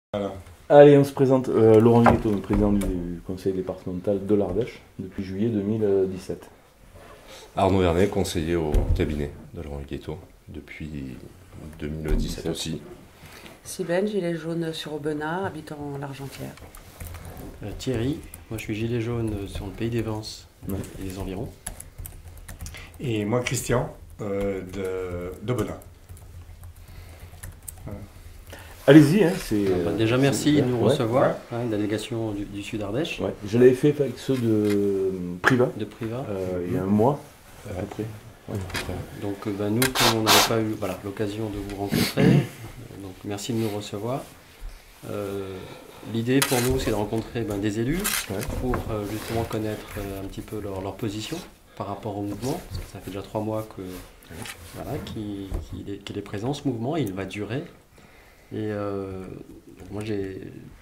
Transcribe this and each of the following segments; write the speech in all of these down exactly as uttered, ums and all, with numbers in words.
Voilà. Allez, on se présente. Euh, Laurent Guetto, président du conseil départemental de l'Ardèche depuis juillet deux mille dix-sept. Arnaud Vernet, conseiller au cabinet de Laurent Guetto depuis deux mille dix-sept aussi. Cybèle, gilet jaune sur Aubenas, habitant l'Argentière. Euh, Thierry, moi je suis gilet jaune sur le pays des Vences Ouais. et les environs. Et moi, Christian, euh, de d'Aubenas. Allez-y, hein, c'est. Euh, bah, déjà c'est- merci de nous ouais, recevoir, ouais. hein, une délégation du, du Sud Ardèche, Ouais. Je l'avais fait avec ceux de euh, Priva de Priva. euh, il y a un mois à peu près. Ouais. Donc euh, bah, nous, comme on n'avait pas eu voilà, l'occasion de vous rencontrer, euh, donc merci de nous recevoir. Euh, L'idée pour nous, c'est de rencontrer ben, des élus Ouais. pour euh, justement connaître euh, un petit peu leur, leur position par rapport au mouvement, parce que ça fait déjà trois mois que voilà, qu'il qu'il est, qu'il est présent ce mouvement, et il va durer. Et euh, donc moi j'ai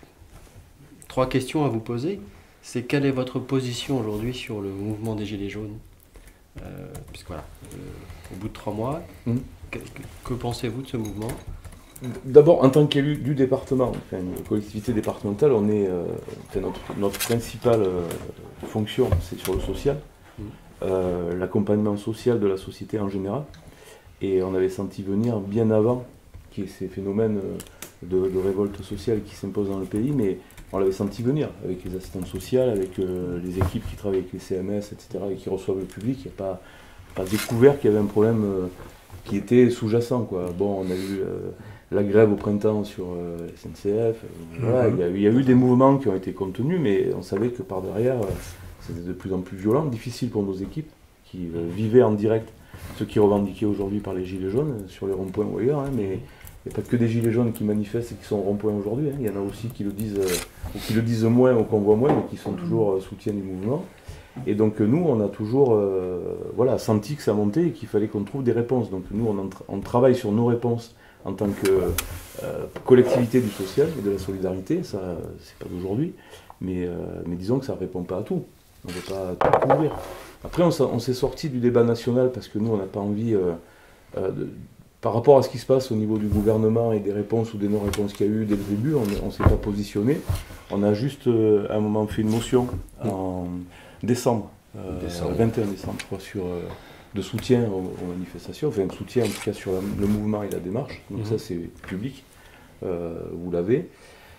trois questions à vous poser. C'est quelle est votre position aujourd'hui sur le mouvement des Gilets jaunes, euh, puisque voilà, euh, au bout de trois mois, Mhm. que, que- que pensez-vous de ce mouvement? D'abord, en tant qu'élu du département, enfin, une collectivité départementale, on est, euh, enfin, notre, notre principale euh, fonction, c'est sur le social, Mhm. euh, l'accompagnement social de la société en général. Et on avait senti venir bien avant qu'il y ait ces phénomènes euh, de, de révolte sociale qui s'imposent dans le pays, mais on l'avait senti venir avec les assistantes sociales, avec euh, les équipes qui travaillent avec les C M S, et cetera, et qui reçoivent le public. Il n'y a pas, pas découvert qu'il y avait un problème euh, qui était sous-jacent, quoi. Bon, on a eu euh, la grève au printemps sur euh, S N C F. euh, voilà, il y a eu- il y a eu des mouvements qui ont été contenus, mais on savait que par derrière, euh, c'était de plus en plus violent, difficile pour nos équipes qui euh, vivaient en direct ce qui est revendiqué aujourd'hui par les Gilets jaunes, euh, sur les ronds-points ou ailleurs, hein, mais il n'y a pas que des Gilets jaunes qui manifestent et qui sont au rond-point aujourd'hui, hein. Il y en a aussi qui le disent, euh, ou qui le disent moins ou qu'on voit moins, mais qui sont toujours euh, soutiens du mouvement. Et donc euh, nous, on a toujours euh, voilà, senti que ça montait et qu'il fallait qu'on trouve des réponses. Donc nous, on, en tra- on travaille sur nos réponses en tant que euh, collectivité du social et de la solidarité. Ça, c'est pas d'aujourd'hui, mais, euh, mais disons que ça ne répond pas à tout. On ne peut pas tout couvrir. Après, on, s'est- on s'est sorti du débat national parce que nous, on n'a pas envie, euh, euh, de- par rapport à ce qui se passe au niveau du gouvernement et des réponses ou des non-réponses qu'il y a eu dès le début, on ne s'est pas positionné. On a juste, euh, à un moment, fait une motion en décembre, euh, Décembre. le vingt et un décembre, je crois, sur, euh, de soutien aux, aux manifestations, enfin de soutien en tout cas sur la- le mouvement et la démarche. Donc Mhm. ça, c'est public, euh, vous l'avez.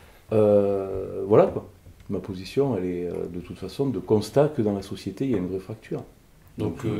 Euh, voilà quoi. Ma position, elle est euh, de toute façon de constat que dans la société, il y a une vraie fracture. Donc, Donc, euh,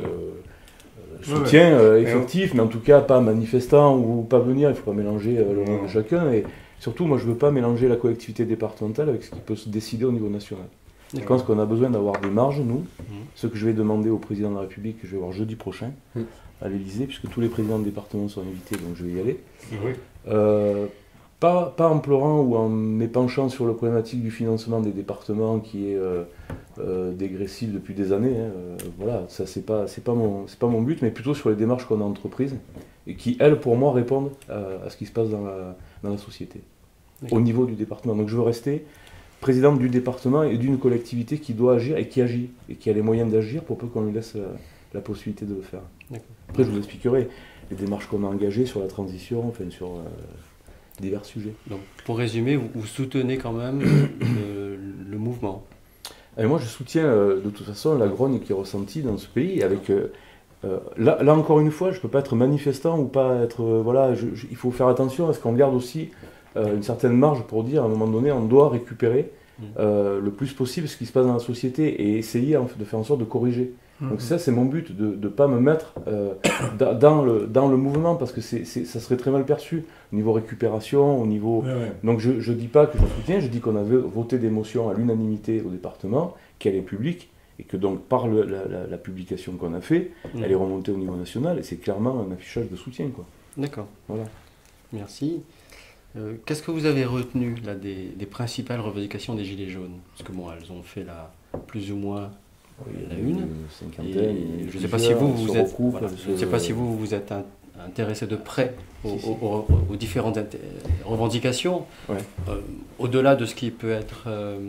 euh, ouais, soutien euh, ouais. effectif, mais en tout cas pas manifestant ou pas venir, il ne faut pas mélanger euh, le rôle Non. de chacun. Et surtout, moi, je ne veux pas mélanger la collectivité départementale avec ce qui peut se décider au niveau national. Je pense qu'on a besoin d'avoir des marges, nous. Ce que je vais demander au président de la République, que je vais voir jeudi prochain Mhm. à l'Élysée, puisque tous les présidents de département sont invités, donc je vais y aller. Oui. Euh, pas, pas en pleurant ou en m'épanchant sur la problématique du financement des départements qui est euh, euh, dégressif depuis des années. Hein. Euh, voilà, ça c'est pas c'est pas mon c'est pas mon but, mais plutôt sur les démarches qu'on a entreprises et qui elles pour moi répondent à, à ce qui se passe dans la dans la société D'accord. au niveau du département. Donc je veux rester président du département et d'une collectivité qui doit agir et qui agit et qui a les moyens d'agir pour peu qu'on lui laisse la, la possibilité de le faire. D'accord. Après je vous expliquerai les démarches qu'on a engagées sur la transition, enfin sur euh, divers sujets. Donc, pour résumer, vous, vous soutenez quand même le, le mouvement. Et moi, je soutiens euh, de toute façon la grogne qui est ressentie dans ce pays. Avec, euh, euh, là, là, encore une fois, je ne peux pas être manifestant ou pas être. euh, voilà, je- je- il faut faire attention à ce qu'on garde aussi euh, une certaine marge pour dire à un moment donné, on doit récupérer Mm. euh, le plus possible ce qui se passe dans la société et essayer en fait, de faire en sorte de corriger. Donc, ça, c'est mon but, de ne pas me mettre euh, da- dans, le, dans le mouvement parce que c'est, c'est- ça serait très mal perçu au niveau récupération, au niveau. Ouais, ouais. Donc je ne dis pas que je soutiens, je dis qu'on avait voté des motions à l'unanimité au département, qu'elle est publique, et que donc par le- la, la- la publication qu'on a fait, Mhm. elle est remontée au niveau national, et c'est clairement un affichage de soutien, quoi. D'accord. Voilà. Merci. Euh, Qu'est-ce que vous avez retenu là, des, des principales revendications des Gilets jaunes? Parce que bon, elles ont fait la, plus ou moins Il y la en a eu une. une cinquantaine, Et une je ne sais pas si plusieurs, vous elles vous se êtes, recoupent, voilà, elles je ne se- sais pas si vous vous êtes in- intéressé de près aux, Si, si. aux- aux- aux différentes inté- revendications, Ouais. euh, au-delà de ce qui peut être euh,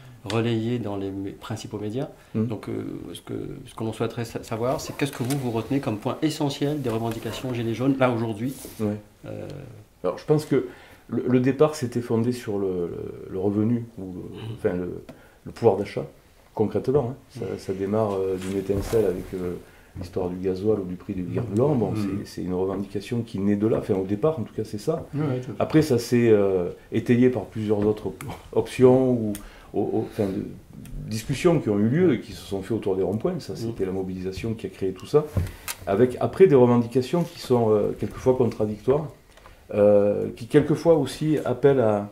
relayé dans les mé- principaux médias. Mm. Donc, euh, ce que ce que l'on souhaiterait sa- savoir, c'est qu'est-ce que vous vous retenez comme point essentiel des revendications Gilets jaunes là aujourd'hui. Ouais. Euh, Alors je pense que le, le départ s'était fondé sur le, le, le revenu, ou le, enfin le, le pouvoir d'achat, concrètement. Hein. Ça, ça démarre euh, d'une étincelle avec euh, l'histoire du gasoil ou du prix du carburant. Bon, Mmh. c'est une revendication qui naît de là, enfin au départ en tout cas c'est ça. Ouais, ouais, tout à fait. Après ça s'est euh, étayé par plusieurs autres op- options ou au- au- enfin, de, discussions qui ont eu lieu et qui se sont faites autour des ronds-points. Ça c'était la mobilisation qui a créé tout ça. Avec après des revendications qui sont euh, quelquefois contradictoires, euh, qui quelquefois aussi appellent à,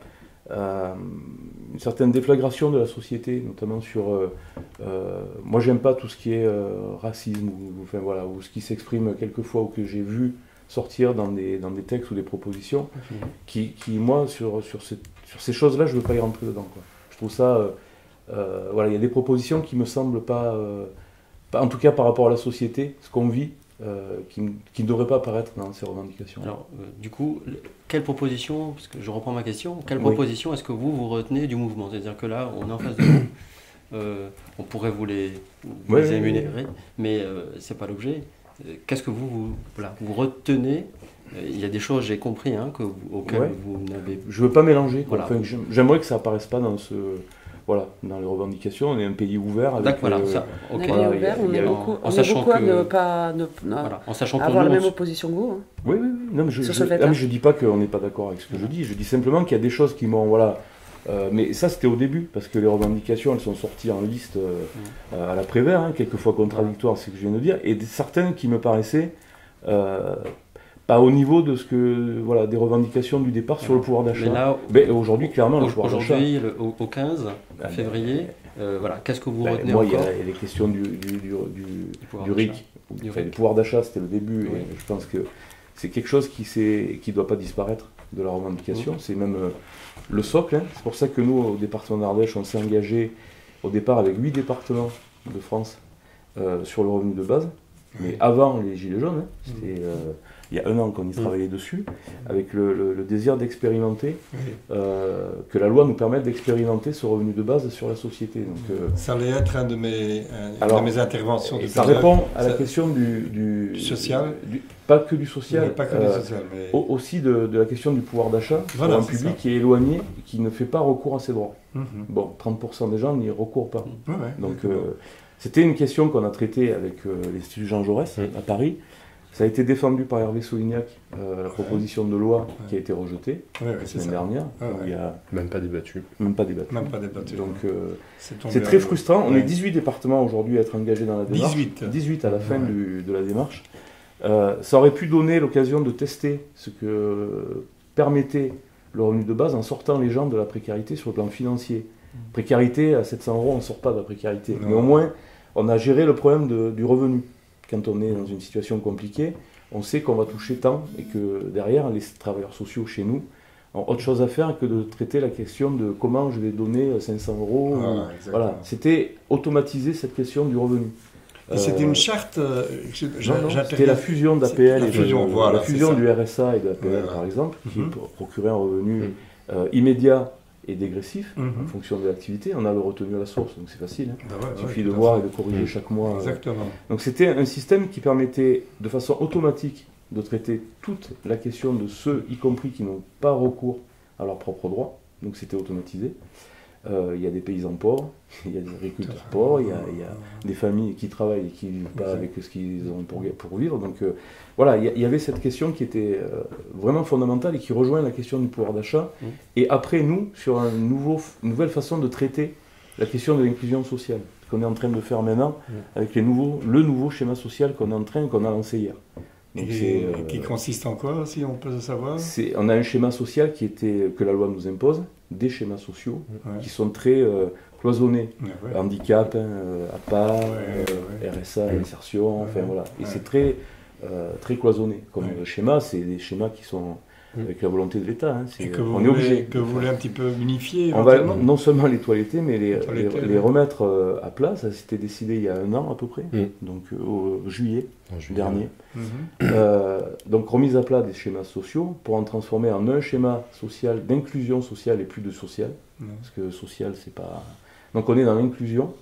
à une certaine déflagration de la société, notamment sur... Euh, euh, moi j'aime pas tout ce qui est euh, racisme, ou, enfin, voilà, ou ce qui s'exprime quelquefois ou que j'ai vu sortir dans des, dans des textes ou des propositions, Mhm. qui, qui moi sur, sur, ce- sur ces choses-là je veux pas y rentrer dedans, quoi. Je trouve ça... euh, euh, voilà, il y a des propositions qui me semblent pas, euh, pas... En tout cas par rapport à la société, ce qu'on vit, euh, qui, n- qui ne devrait pas apparaître dans ces revendications. Alors, euh, du coup, le- quelle proposition, parce que je reprends ma question, quelle Oui. proposition est-ce que vous, vous retenez du mouvement? C'est-à-dire que là, on est en face de vous, euh, on pourrait vous les, vous Ouais, les ouais, énumérer, mais euh, c'est pas l'objet. Euh, Qu'est-ce que vous, vous, voilà, vous retenez? Euh, Il y a des choses, j'ai compris, hein, que vous- auxquelles Ouais. vous n'avez... Je veux pas mélanger, quoi. Voilà. Enfin, j'aime- j'aimerais que ça apparaisse pas dans ce... Voilà, dans les revendications, on est un pays ouvert avec... D'accord, voilà, euh, ça, On ok. est Voilà, pays ouvert, il y a- on il y est a- beaucoup, en on est sachant beaucoup à que- ne pas ne, ne- Voilà, en sachant que avoir la nous, on même s- opposition que vous. hein. Oui, oui, oui. Non, mais je, Sur je, ce fait-là. ah, mais je dis pas qu'on n'est pas d'accord avec ce que je dis, je dis simplement qu'il y a des choses qui m'ont... Voilà, euh, mais ça c'était au début, parce que les revendications, elles sont sorties en liste euh, euh, à l'après-vert, hein, quelquefois contradictoires, c'est ce que je viens de dire, et des- certaines qui me paraissaient euh, pas au niveau de ce que... Voilà, des revendications du départ sur le pouvoir d'achat. Mais là, Mais aujourd'hui, clairement, le pouvoir d'achat... aujourd'hui, le- au, au quinze Ah, février, euh, voilà, qu'est-ce que vous Ben, retenez moi, il y encore a les questions du, du, du, du, pouvoir du R I C. Du Enfin, R I C. le pouvoir d'achat, c'était le début, Oui. et je pense que c'est quelque chose qui ne doit pas disparaître de la revendication. Oui. C'est même euh, le socle. Hein. C'est pour ça que nous, au département d'Ardèche, on s'est engagé au départ avec huit départements de France euh, sur le revenu de base. Mais avant les Gilets jaunes, hein, c'était euh, il y a un an qu'on y travaillait dessus, avec le, le- le désir d'expérimenter, Oui. euh, que la loi nous permette d'expérimenter ce revenu de base sur la société. Donc, euh, Ça allait être un de mes, un- une Alors, de mes interventions. et tout ça à l'heure. répond à la Ça- question du, du- Du social. du- pas que du social, Mais pas que euh, du social, mais... au- aussi de, de la question du pouvoir d'achat Voilà, pour un c'est public ça. qui est éloigné et qui ne fait pas recours à ses droits. Mhm. Bon, trente pour cent des gens n'y recourent pas. Ouais, ouais, Donc d'accord. euh, c'était une question qu'on a traitée avec euh, l'Institut Jean Jaurès Mm. à Paris. Ça a été défendu par Hervé Solignac, euh, la proposition de loi qui a été rejetée Ouais, ouais, la c'est semaine ça. dernière, Ah, où ouais. il n'y a Même pas débattu. même pas débattu. Même pas débattu. Donc euh, C'est tombé c'est à très l'eau. frustrant. On Ouais. est dix-huit départements aujourd'hui à être engagés dans la démarche. dix-huit. dix-huit à la fin Ouais. du- de la démarche. Euh, ça aurait pu donner l'occasion de tester ce que permettait le revenu de base en sortant les gens de la précarité sur le plan financier. Précarité, à sept cents euros, on ne sort pas de la précarité. Non. Mais au moins, on a géré le problème de- du revenu. Quand on est dans une situation compliquée, on sait qu'on va toucher tant et que derrière, les travailleurs sociaux chez nous ont autre chose à faire que de traiter la question de comment je vais donner cinq cents euros. Voilà, ou- exactement. Voilà, c'était automatiser cette question du revenu. Et c'était Euh, une charte. euh, je- non, non, j'interviens- c'était la fusion d'A P L La et de- fusion, voilà, la c'est fusion ça. du R S A et de l'A P L Voilà. par exemple, qui Mhm. pro- procurait un revenu Mhm. euh, immédiat et dégressif en Mhm. fonction de l'activité. On a le retenu à la source, donc c'est facile. hein. Bah ouais, Il ouais, suffit tout de à voir fait. et de corriger Mhm. chaque mois. euh. Exactement. Donc c'était un système qui permettait de façon automatique de traiter toute la question de ceux, y compris qui n'ont pas recours à leurs propres droits. Donc c'était automatisé. Euh, Il y a des paysans pauvres, il y a des agriculteurs pauvres, il y a, il y a des familles qui travaillent et qui ne vivent pas Exact. avec ce qu'ils ont pour, pour vivre. Donc euh, voilà, il y, a- il y avait cette question qui était euh, vraiment fondamentale et qui rejoint la question du pouvoir d'achat. Mmh. Et après, nous, sur un nouveau, une nouvelle façon de traiter la question de l'inclusion sociale, ce qu'on est en train de faire maintenant Mmh. avec les nouveaux, le nouveau schéma social qu'on est en train, qu'on a lancé hier. Donc Et c'est, euh, qui consiste en quoi, si on peut le savoir? c'est- on a un schéma social qui était, que la loi nous impose, des schémas sociaux Ouais. qui sont très euh, cloisonnés. Ouais, ouais. Handicap, hein, euh, A P A, Ouais, euh, ouais. R S A, Ouais. insertion, enfin Ouais, voilà. Et ouais. c'est très, euh, très cloisonné comme Ouais. euh, schéma, c'est des schémas qui sont Mm. avec la volonté de l'État. hein. C'est- Et que vous on est voulez, obligé. que de vous faire. voulez un petit peu unifier On va éventuellement. non seulement les toiletter, mais les, Toiletter, les, les ouais. remettre euh, à plat. Ça s'était décidé il y a un an à peu près, Mm. donc euh, au juillet En juillet. dernier. Mhm. Euh, donc remise à plat des schémas sociaux pour en transformer en un schéma social d'inclusion sociale et plus de social. Ouais. Parce que social, c'est pas. Donc on est dans l'inclusion.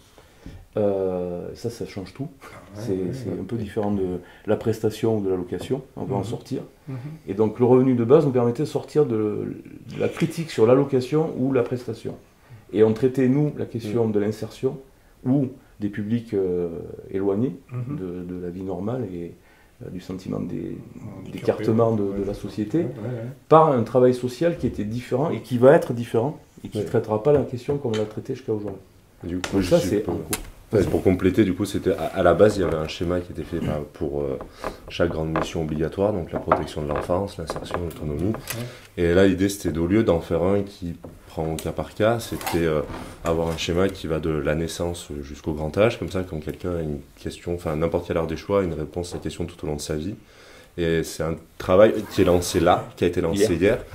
Euh, ça, ça change tout. Ouais, c'est ouais, c'est ouais. un peu différent de la prestation ou de la location. On va en Mhm. sortir. Mhm. Et donc le revenu de base nous permettait de sortir de, de la critique sur l'allocation ou la prestation. Et on traitait, nous, la question de l'insertion ou des publics euh, éloignés Mhm. de, de la vie normale et euh, du sentiment des- Handicapé, d'écartement de, ouais, de la ouais, société ouais, ouais. par un travail social qui était différent et qui va être différent et qui ne Ouais. traitera pas la question comme on l'a traité jusqu'à aujourd'hui. Du coup, Donc je ça, suis c'est pas- en cours. Ouais, pour compléter, du coup, c'était à, à la base, il y avait un schéma qui était fait bah, pour euh, chaque grande mission obligatoire, donc la protection de l'enfance, l'insertion, l'autonomie. Et là, l'idée, c'était au lieu d'en faire un qui prend au cas par cas, c'était euh, avoir un schéma qui va de la naissance jusqu'au grand âge, comme ça, quand quelqu'un a une question, enfin n'importe quelle heure des choix, une réponse à la question tout au long de sa vie. Et c'est un travail qui est lancé là, qui a été lancé Hier. hier.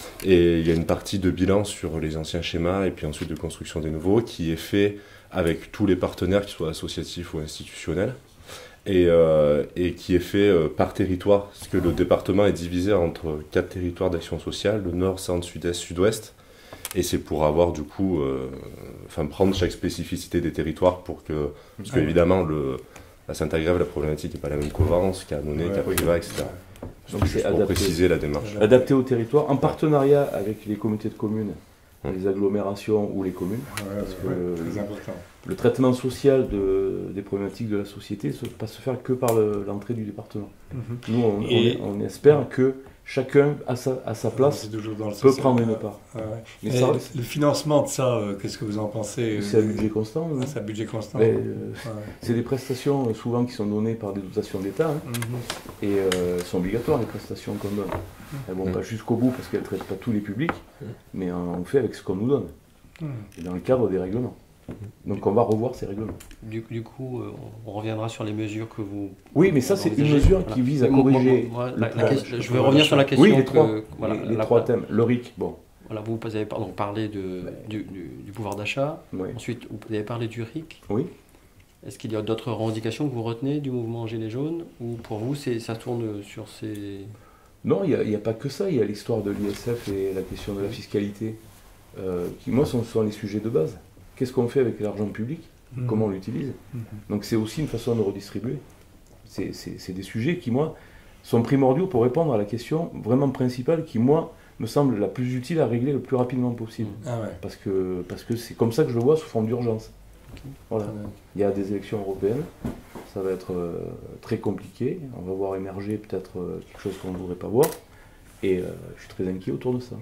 Et il y a une partie de bilan sur les anciens schémas et puis ensuite de construction des nouveaux qui est fait avec tous les partenaires, qu'ils soient associatifs ou institutionnels, et, euh, et qui est fait euh, par territoire, parce que le département est divisé entre quatre territoires d'action sociale, le nord, centre, sud-est, sud-ouest, et c'est pour avoir du coup, euh, enfin prendre chaque spécificité des territoires pour que, parce que Ah ouais. évidemment, le, la Sainte-Agrève, la problématique n'est pas la même qu'au Vence, qu'à Annonay, Ouais, qu'à oui. Priva, et cetera. Donc Donc c'est c'est pour adapté. préciser la démarche. Adapté au territoire, en partenariat avec les communautés de communes, Hum. les agglomérations ou les communes. Ouais, Parce que ouais, le- très important. Le traitement social de- des problématiques de la société ne peut pas se faire que par le- l'entrée du département. Mhm. Nous, on, Et- on- on espère que chacun, à sa, à sa place, C'est toujours dans le peut social. prendre une part. Ouais, ouais. Mais Et ça, le financement de ça, euh, qu'est-ce que vous en pensez? c'est un budget constant. Ah, hein. c'est un budget constant. Mais, euh, Ouais. c'est des prestations euh, souvent qui sont données par des dotations d'État hein, Mhm. et euh, elles sont obligatoires les prestations qu'on donne. Elles vont Mhm. pas jusqu'au bout parce qu'elles ne traitent pas tous les publics, Mhm. mais euh, on fait avec ce qu'on nous donne Mhm. et dans le cadre des règlements. Donc on va revoir ces règlements. Du, du coup, euh, on reviendra sur les mesures que vous. Oui, mais ça c'est une envisagez. mesure Voilà. qui vise à Mais moi- corriger. moi- moi, le la- la plan. question- je veux revenir sur la question. Oui, les que- trois, voilà, les, les la- trois thèmes. Le R I C, bon, Voilà, vous avez par- donc parlé de, du, du- du pouvoir d'achat. oui. Ensuite, vous avez parlé du R I C. Oui. Est-ce qu'il y a d'autres revendications que vous retenez du mouvement Gilets jaunes? Ou pour vous, c'est, ça tourne sur ces. Non, il n'y a, a pas que ça, il y a l'histoire de l'I S F et la question de la fiscalité, euh, qui moi sont, sont les sujets de base. Qu'est-ce qu'on fait avec l'argent public? Mhm. Comment on l'utilise? Mhm. Donc c'est aussi une façon de redistribuer. C'est c'est- c'est des sujets qui, moi, sont primordiaux pour répondre à la question vraiment principale qui, moi, me semble la plus utile à régler le plus rapidement possible. Ah ouais. Parce que parce que c'est comme ça que je le vois sous forme d'urgence. Voilà. Très bien. Il y a des élections européennes, ça va être euh, très compliqué. On va voir émerger peut-être euh, quelque chose qu'on ne voudrait pas voir. Et euh, je suis très inquiet autour de ça.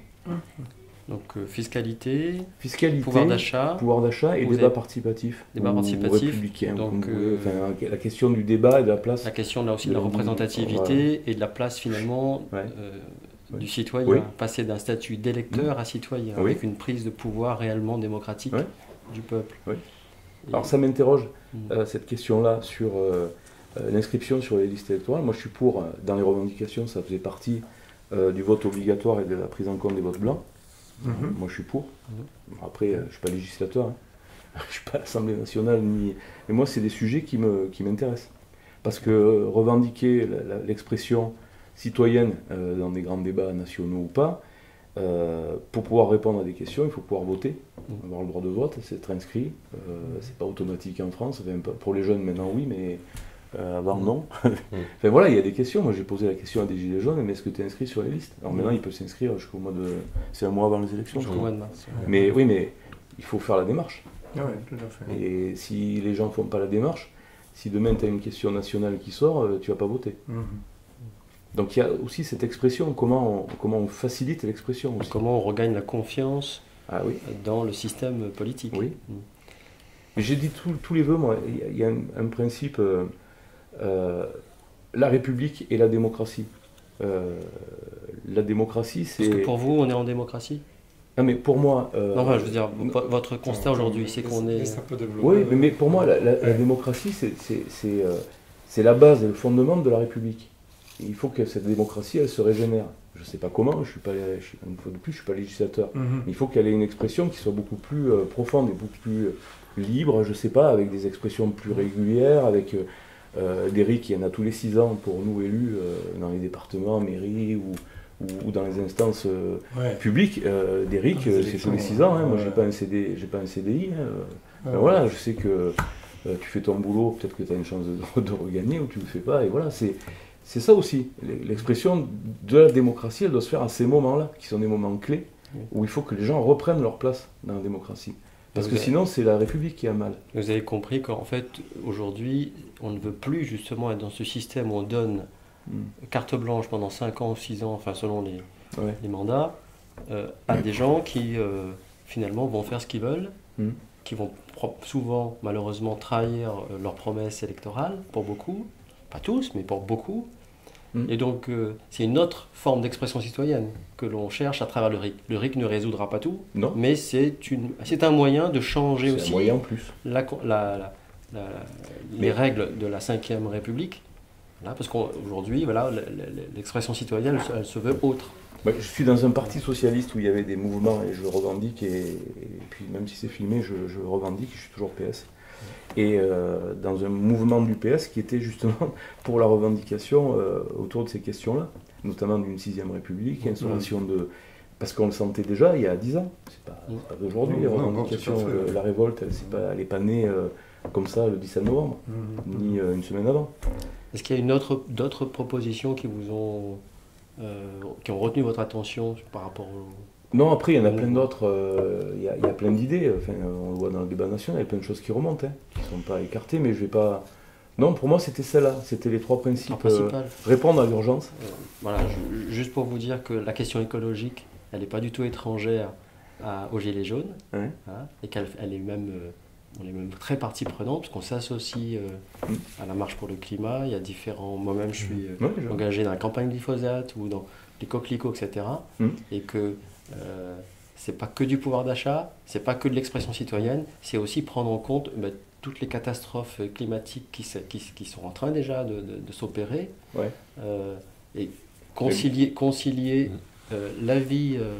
Donc, euh, fiscalité, Fiscalité, pouvoir d'achat. pouvoir d'achat et Vous débat avez- participatif. Débat ou participatif, républicain. donc, comme vous voulez. euh, Enfin, la question du débat et de la place. La question là aussi de la Le- représentativité et de la place finalement Ouais. euh, Ouais. du citoyen, Oui. passer d'un statut d'électeur à citoyen, Oui. avec une prise de pouvoir réellement démocratique Ouais. du peuple. Oui. Et- Alors ça m'interroge, Mm. euh, cette question-là, sur euh, euh, l'inscription sur les listes électorales. Moi je suis pour, euh, dans les revendications, ça faisait partie euh, du vote obligatoire et de la prise en compte des votes blancs. Mhm. Moi je suis pour. Mhm. Après, euh, je ne suis pas législateur, hein. Je ne suis pas à l'Assemblée nationale, ni... mais moi c'est des sujets qui me- qui m'intéressent. Parce que euh, revendiquer la- la- l'expression citoyenne euh, dans des grands débats nationaux ou pas, euh, pour pouvoir répondre à des questions, il faut pouvoir voter, Mhm. avoir le droit de vote, c'est être inscrit. Euh, c'est pas automatique en France, enfin, pas- pour les jeunes maintenant oui, mais euh, avant non. Enfin voilà, il y a des questions. Moi j'ai posé la question à des gilets jaunes, mais est-ce que tu es inscrit sur les listes? Alors maintenant ils peuvent s'inscrire jusqu'au mois de. C'est un mois avant les élections. je Jusqu'au crois. mois de mars. Mais oui, mais il faut faire la démarche. Ah ouais, tout à fait. Et si les gens ne font pas la démarche, si demain tu as une question nationale qui sort, euh, tu vas pas voter. Mhm. Donc il y a aussi cette expression, comment on, comment on facilite l'expression aussi. Comment on regagne la confiance Ah oui. dans le système politique. Oui. Mm. Mais j'ai dit tout- tous les vœux, moi, il y a- il y a un, un principe, euh, euh, la République et la démocratie. Euh, la démocratie, c'est... Parce que pour vous, on est en démocratie? Ah mais pour moi... euh, Non, enfin, je veux dire, vo- votre constat aujourd'hui, c'est qu'on est. Laisse un peu développer. Oui, mais, mais pour moi, la, la- la Ouais. démocratie, c'est c'est- c'est, euh, c'est la base et le fondement de la République. Et il faut que cette démocratie, elle se régénère. Je ne sais pas comment, je suis pas, je suis- une fois de plus, je ne suis pas législateur. Mhm. Mais il faut qu'elle ait une expression qui soit beaucoup plus euh, profonde et beaucoup plus euh, libre, je ne sais pas, avec des expressions plus régulières, avec euh, euh, des R I C, il y en a tous les six ans pour nous élus, euh, dans les départements, mairies ou, ou, ou dans les instances euh, Ouais. publiques, euh, d'Éric, Dans les euh, c'est tous élections, les six ans. Hein. Moi, ouais. j'ai pas un C D, j'ai pas un C D I. Hein. Ah, Ben voilà, je sais que euh, tu fais ton boulot, peut-être que tu as une chance de, de regagner ou tu le fais pas. Et voilà, c'est c'est ça aussi. L'expression de la démocratie, elle doit se faire à ces moments-là, qui sont des moments clés, Oui. où il faut que les gens reprennent leur place dans la démocratie. Parce Vous que avez- sinon, c'est la République qui a mal. Vous avez compris qu'en fait, aujourd'hui, on ne veut plus justement être dans ce système où on donne Mm. carte blanche pendant cinq ans ou six ans, enfin selon les, Ouais. les mandats, euh, à des gens qui euh, finalement vont faire ce qu'ils veulent, Mm. qui vont pro- souvent malheureusement trahir euh, leurs promesses électorales, pour beaucoup, pas tous, mais pour beaucoup. Mm. Et donc euh, c'est une autre forme d'expression citoyenne que l'on cherche à travers le R I C. Le R I C ne résoudra pas tout, Non, mais c'est une- c'est un moyen de changer c'est un aussi moyen en plus. la, la- la- la- les règles de la cinquième République. Là, parce qu'aujourd'hui, voilà, l- l- l'expression citoyenne, elle, se- elle se veut autre. Ouais, je suis dans un parti socialiste où il y avait des mouvements et je le revendique, et, et puis même si c'est filmé, je, je le revendique, je suis toujours P S. Et euh, dans un mouvement du P S qui était justement pour la revendication euh, autour de ces questions-là, notamment d'une sixième République, instauration de... Parce qu'on le sentait déjà il y a dix ans, c'est pas, c'est pas d'aujourd'hui, les Non, non, non, revendications, tout à fait. euh, la révolte, elle n'est pas, elle est pas née euh, comme ça le dix-sept novembre, Mhm. ni euh, une semaine avant. Est-ce qu'il y a une autre, d'autres propositions qui vous ont, euh, qui ont retenu votre attention par rapport au... Non, après, il y en a Mmh. plein d'autres, euh, il y, a- il y a plein d'idées, enfin, on le voit dans le débat national, il y a plein de choses qui remontent, hein, qui ne sont pas écartées, mais je vais pas... Non, pour moi, c'était celle-là, c'était les trois principes. En principal, euh, répondre à l'urgence. euh, voilà, ju- juste pour vous dire que la question écologique, elle n'est pas du tout étrangère à, aux Gilets jaunes, Ouais. hein, et qu'elle elle est même, euh, on est même très partie prenante, parce qu'on s'associe euh, Mm. à la marche pour le climat. Il y a différents... Moi-même, je suis euh, Ouais, je- engagé dans la campagne glyphosate ou dans les coquelicots, et cetera. Mm. Et que euh, c'est pas que du pouvoir d'achat, c'est pas que de l'expression citoyenne, c'est aussi prendre en compte bah, toutes les catastrophes climatiques qui, se- qui, qui sont en train déjà de, de- de s'opérer, Ouais. euh, et concilier, concilier euh, la vie, euh,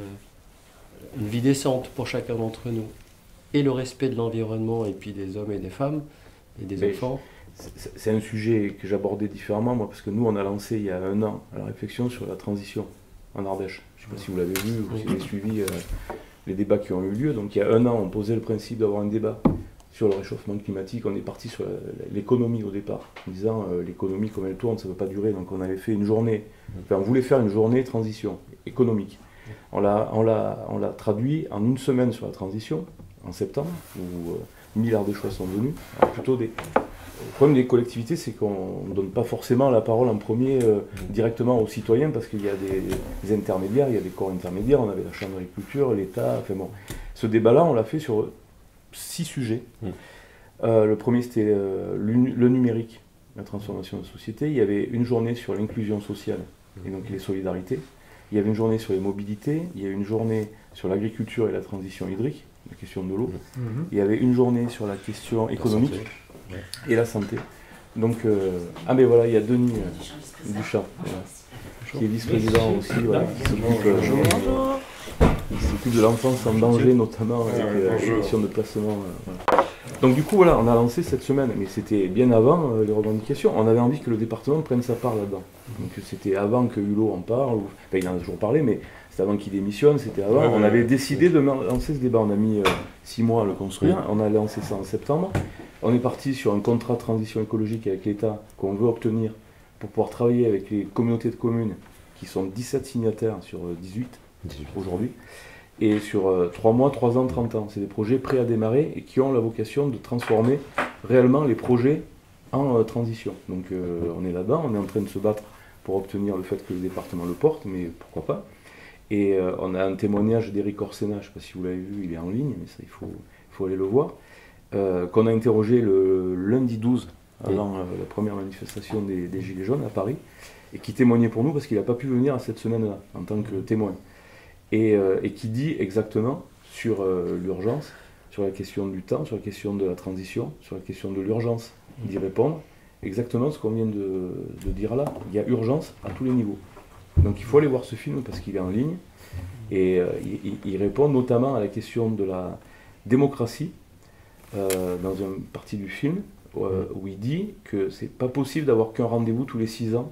une vie décente pour chacun d'entre nous, et le respect de l'environnement, et puis des hommes et des femmes, et des Mais- enfants. C'est c'est un sujet que j'abordais différemment, moi, parce que nous, on a lancé il y a un an la réflexion sur la transition en Ardèche. Je ne sais pas si vous l'avez vu ou si vous avez suivi euh, les débats qui ont eu lieu. Donc il y a un an, on posait le principe d'avoir un débat sur le réchauffement climatique. On est parti sur la- l'économie au départ, en disant euh, l'économie, comme elle tourne, ça ne peut pas durer. Donc on avait fait une journée, enfin on voulait faire une journée transition économique. On l'a on l'a- on l'a traduit en une semaine sur la transition, en septembre, où euh, mille Ardéchois sont venus. Alors, plutôt des... Le problème des collectivités, c'est qu'on ne donne pas forcément la parole en premier euh, directement aux citoyens, parce qu'il y a des, des intermédiaires, il y a des corps intermédiaires, on avait la Chambre d'agriculture, l'État, enfin bon. Ce débat-là, on l'a fait sur six sujets. Mm. Euh, le premier, c'était euh, l'u- le numérique, la transformation de la société. Il y avait une journée sur l'inclusion sociale et donc les solidarités. Il y avait une journée sur les mobilités, il y a une journée sur l'agriculture et la transition hydrique, la question de l'eau. Mhm. Il y avait une journée sur la question économique santé. Ouais. et la santé. Donc, euh, ah mais voilà, il y a Denis euh, Duchamp, voilà, qui est vice-président aussi, voilà, qui s'occupe euh, qui s'occupe de l'enfance en danger, notamment avec euh, les questions de placement. euh, voilà. Donc du coup, voilà, on a lancé cette semaine, mais c'était bien avant euh, les revendications. On avait envie que le département prenne sa part là-dedans. Donc c'était avant que Hulot en parle, ou... enfin, il en a toujours parlé, mais c'était avant qu'il démissionne, c'était avant. Ouais, on ouais, avait ouais. décidé de lancer ce débat. On a mis euh, six mois à le construire. On a lancé ça en septembre. On est parti sur un contrat de transition écologique avec l'État qu'on veut obtenir pour pouvoir travailler avec les communautés de communes qui sont dix-sept signataires sur euh, dix-huit dix-huit. aujourd'hui. Et sur euh, trois mois, trois ans, trente ans. C'est des projets prêts à démarrer et qui ont la vocation de transformer réellement les projets en euh, transition. Donc euh, on est là-dedans, on est en train de se battre pour obtenir le fait que le département le porte, mais pourquoi pas. Et euh, on a un témoignage d'Éric Orsena, je ne sais pas si vous l'avez vu, il est en ligne, mais ça il faut, il faut aller le voir, euh, qu'on a interrogé le lundi douze, avant euh, la première manifestation des, des Gilets jaunes à Paris, et qui témoignait pour nous parce qu'il n'a pas pu venir à cette semaine-là en tant que témoin. Et, euh, et qui dit exactement sur euh, l'urgence, sur la question du temps, sur la question de la transition, sur la question de l'urgence d'y répondre, exactement ce qu'on vient de, de dire là. Il y a urgence à tous les niveaux. Donc il faut aller voir ce film parce qu'il est en ligne et euh, il, il- il répond notamment à la question de la démocratie euh, dans une partie du film euh, où il dit que c'est pas possible d'avoir qu'un rendez-vous tous les six ans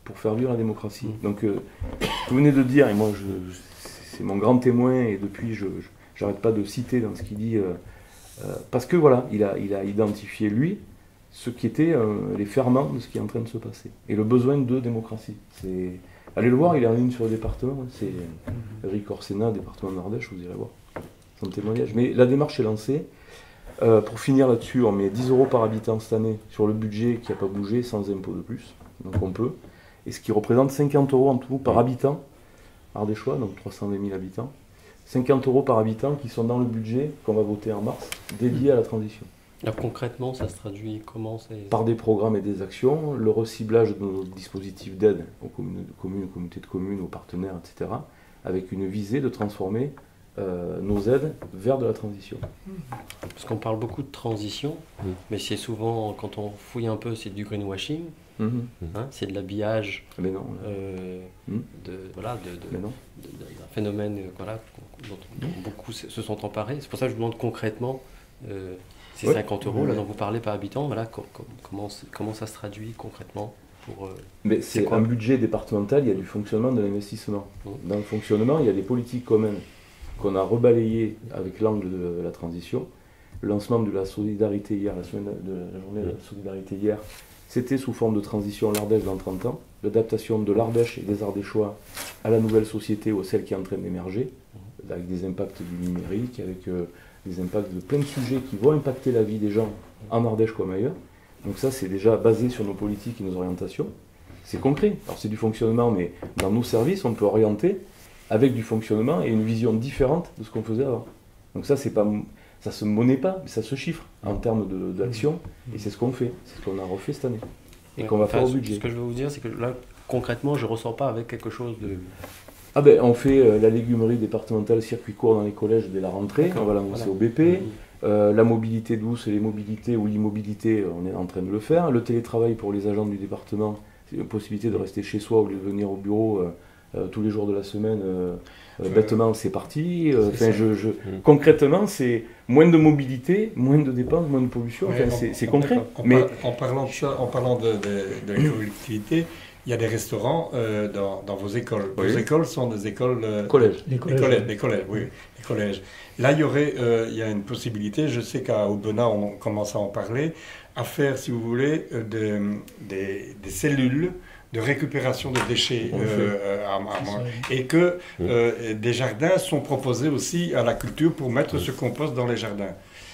pour faire vivre la démocratie. Mmh. Donc, euh, vous venez de dire, et moi, je, je, c'est mon grand témoin, et depuis, je n'arrête pas de citer dans ce qu'il dit, euh, euh, parce que voilà, il a, il a identifié, lui, ce qui étaient euh, les ferments de ce qui est en train de se passer, et le besoin de démocratie. C'est... Allez le voir, il est en ligne sur le département, hein, c'est Eric Orsena, département de l'Ardèche, vous irez voir son témoignage. Mais la démarche est lancée. Euh, pour finir là-dessus, on met dix euros par habitant cette année sur le budget qui n'a pas bougé, sans impôt de plus, donc on peut, et ce qui représente cinquante euros en tout par habitant, ardéchois, donc trois cent vingt mille habitants, cinquante euros par habitant qui sont dans le budget qu'on va voter en mars, dédié à la transition. Alors concrètement, ça se traduit comment c'est... Par des programmes et des actions, le reciblage de nos dispositifs d'aide aux communes, communes, aux communautés de communes, aux partenaires, et cetera, avec une visée de transformer euh, nos aides vers de la transition. Parce qu'on parle beaucoup de transition, mmh. mais c'est souvent, quand on fouille un peu, c'est du greenwashing, Mmh. hein, c'est de l'habillage Mais non. euh, Mmh. de, voilà, de, de, Mais non. de- de- d'un phénomène euh, voilà, dont, dont beaucoup se se sont emparés. C'est pour ça que je vous demande concrètement euh, ces Ouais. cinquante euros là, Ouais. dont vous parlez par habitant, voilà, co- co- comment, c'est- comment ça se traduit concrètement pour, euh, Mais C'est c'est quoi un budget départemental, il y a du fonctionnement de l'investissement. Mmh. Dans le fonctionnement, il y a des politiques communes qu'on a rebalayées avec l'angle de la transition. Le lancement de la solidarité hier, la, semaine de la journée de la solidarité hier, c'était sous forme de transition l'Ardèche dans trente ans, l'adaptation de l'Ardèche et des Ardéchois à la nouvelle société ou celle qui est en train d'émerger, avec des impacts du numérique, avec euh, des impacts de plein de sujets qui vont impacter la vie des gens en Ardèche comme ailleurs. Donc ça, c'est déjà basé sur nos politiques et nos orientations. C'est concret. Alors c'est du fonctionnement, mais dans nos services, on peut orienter avec du fonctionnement et une vision différente de ce qu'on faisait avant. Donc ça, c'est pas, ça se monnaie pas, mais ça se chiffre en termes de- d'action, et c'est ce qu'on fait, c'est ce qu'on a refait cette année, et ouais, qu'on va enfin, faire au ce- budget. Ce que je veux vous dire, c'est que là, concrètement, je ne ressors pas avec quelque chose de... Ah ben, on fait euh, la légumerie départementale circuit court dans les collèges dès la rentrée, D'accord, on va l'annoncer voilà. au B P. Euh, la mobilité douce et les mobilités ou l'immobilité, on est en train de le faire. Le télétravail pour les agents du département, c'est une possibilité de rester chez soi au lieu de venir au bureau euh, euh, tous les jours de la semaine. Euh, euh, bêtement, c'est parti. Euh, C'est enfin, ça. je, je- Concrètement, c'est moins de mobilité, moins de dépenses, moins de pollution. Enfin, Ouais, c'est en- c'est en- concret. En, Mais par- en parlant de ça, en parlant de, de, de la collectivité, il y a des restaurants euh, dans, dans vos écoles. Vos Oui. écoles sont des écoles... euh, collège. Les collèges, les collèges, oui, les collèges. Là, il y aurait, euh, il y a une possibilité, je sais qu'à Aubenas, on commence à en parler, à faire, si vous voulez, euh, des, des, des cellules de récupération de déchets. On le euh, euh, à- à- et que euh, des jardins sont proposés aussi à la culture pour mettre ce compost dans les jardins.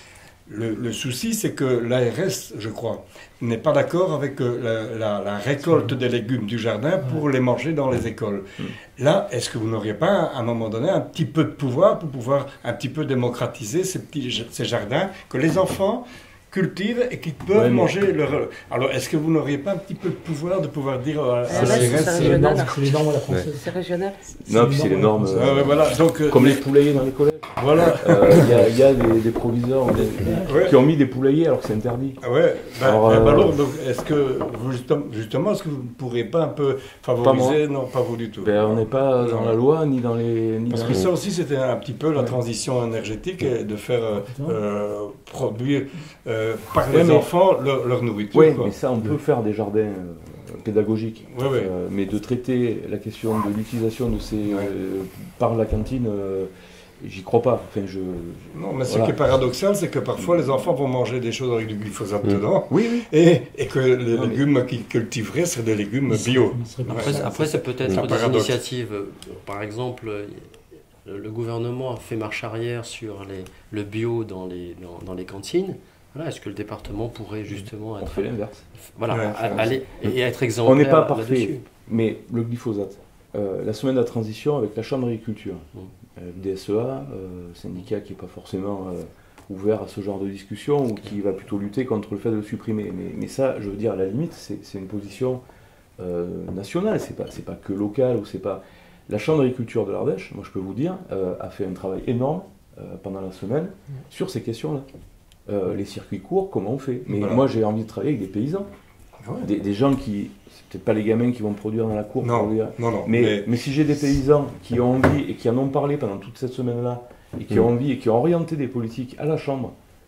Le, le souci, c'est que l'A R S, je crois, n'est pas d'accord avec euh, la, la- la récolte des légumes du jardin pour les manger dans les écoles. Là, est-ce que vous n'auriez pas, à un moment donné, un petit peu de pouvoir pour pouvoir un petit peu démocratiser ces, petits, ces jardins que les enfants cultivent et qui peuvent Ouais, mais- manger leur... Alors, est-ce que vous n'auriez pas un petit peu de pouvoir de pouvoir dire à, à Ah, l'A R ouais, S... c'est euh, les normes, c'est les normes à la française. C'est régional. Non, puis c'est les normes. ouais, euh, ouais, voilà, donc... euh, Comme les poulaillers dans les collèges. Voilà. Euh, Il y a, il y a des, des proviseurs des- des- Ouais. qui ont mis des poulaillers alors que c'est interdit. Ah ouais, ben, Alors, ben, euh, alors, donc, est-ce que, vous, justement, justement, est-ce que vous ne pourrez pas un peu favoriser... Non, pas vous du tout. Ben, on n'est pas dans la loi ni dans les. Ni Parce dans que les- ça aussi, c'était un petit peu la Ouais. transition énergétique, et de faire euh, Putain. euh, produire euh, par Ouais, les mais- enfants leur, leur nourriture. Oui, quoi. mais ça, on peut faire des jardins euh, pédagogiques. Ouais, ouais. Euh, mais de traiter la question de l'utilisation de ces. euh, par la cantine, euh, j'y crois pas. Enfin, je. Non, mais ce Voilà. qui est paradoxal, c'est que parfois les enfants vont manger des choses avec du glyphosate Mm. dedans, Oui, oui. et, et que les Non, mais- légumes qu'ils cultiveraient seraient des légumes bio. Il serait Après, pas- après c'est peut-être un des paradoxe. initiatives. euh, Par exemple, euh, le, le gouvernement a fait marche arrière sur les, le bio dans les, dans, dans les cantines. Voilà, est-ce que le département pourrait justement On être, fait l'inverse. voilà, Ouais, a- faire aller et être exemplaire On n'est pas là-dessus. parfait. Mais le glyphosate, euh, la semaine de la transition avec la Chambre d'agriculture, Mm. euh, le D S E A, euh, syndicat qui n'est pas forcément euh, ouvert à ce genre de discussion ou qui va plutôt lutter contre le fait de le supprimer. Mais, mais ça, je veux dire, à la limite, c'est c'est une position euh, nationale, c'est pas, c'est pas que local ou c'est pas. La Chambre d'agriculture de l'Ardèche, moi je peux vous dire, euh, a fait un travail énorme euh, pendant la semaine sur ces questions-là. Euh, les circuits courts, comment on fait? Mais Voilà. moi j'ai envie de travailler avec des paysans. Ah ouais. Des, des gens qui, c'est peut-être pas les gamins qui vont produire dans la cour, Non, pour dire. non, non. Mais, mais si j'ai des paysans qui ont envie et qui en ont parlé pendant toute cette semaine-là, et qui Mm. ont envie et qui ont orienté des politiques à la Chambre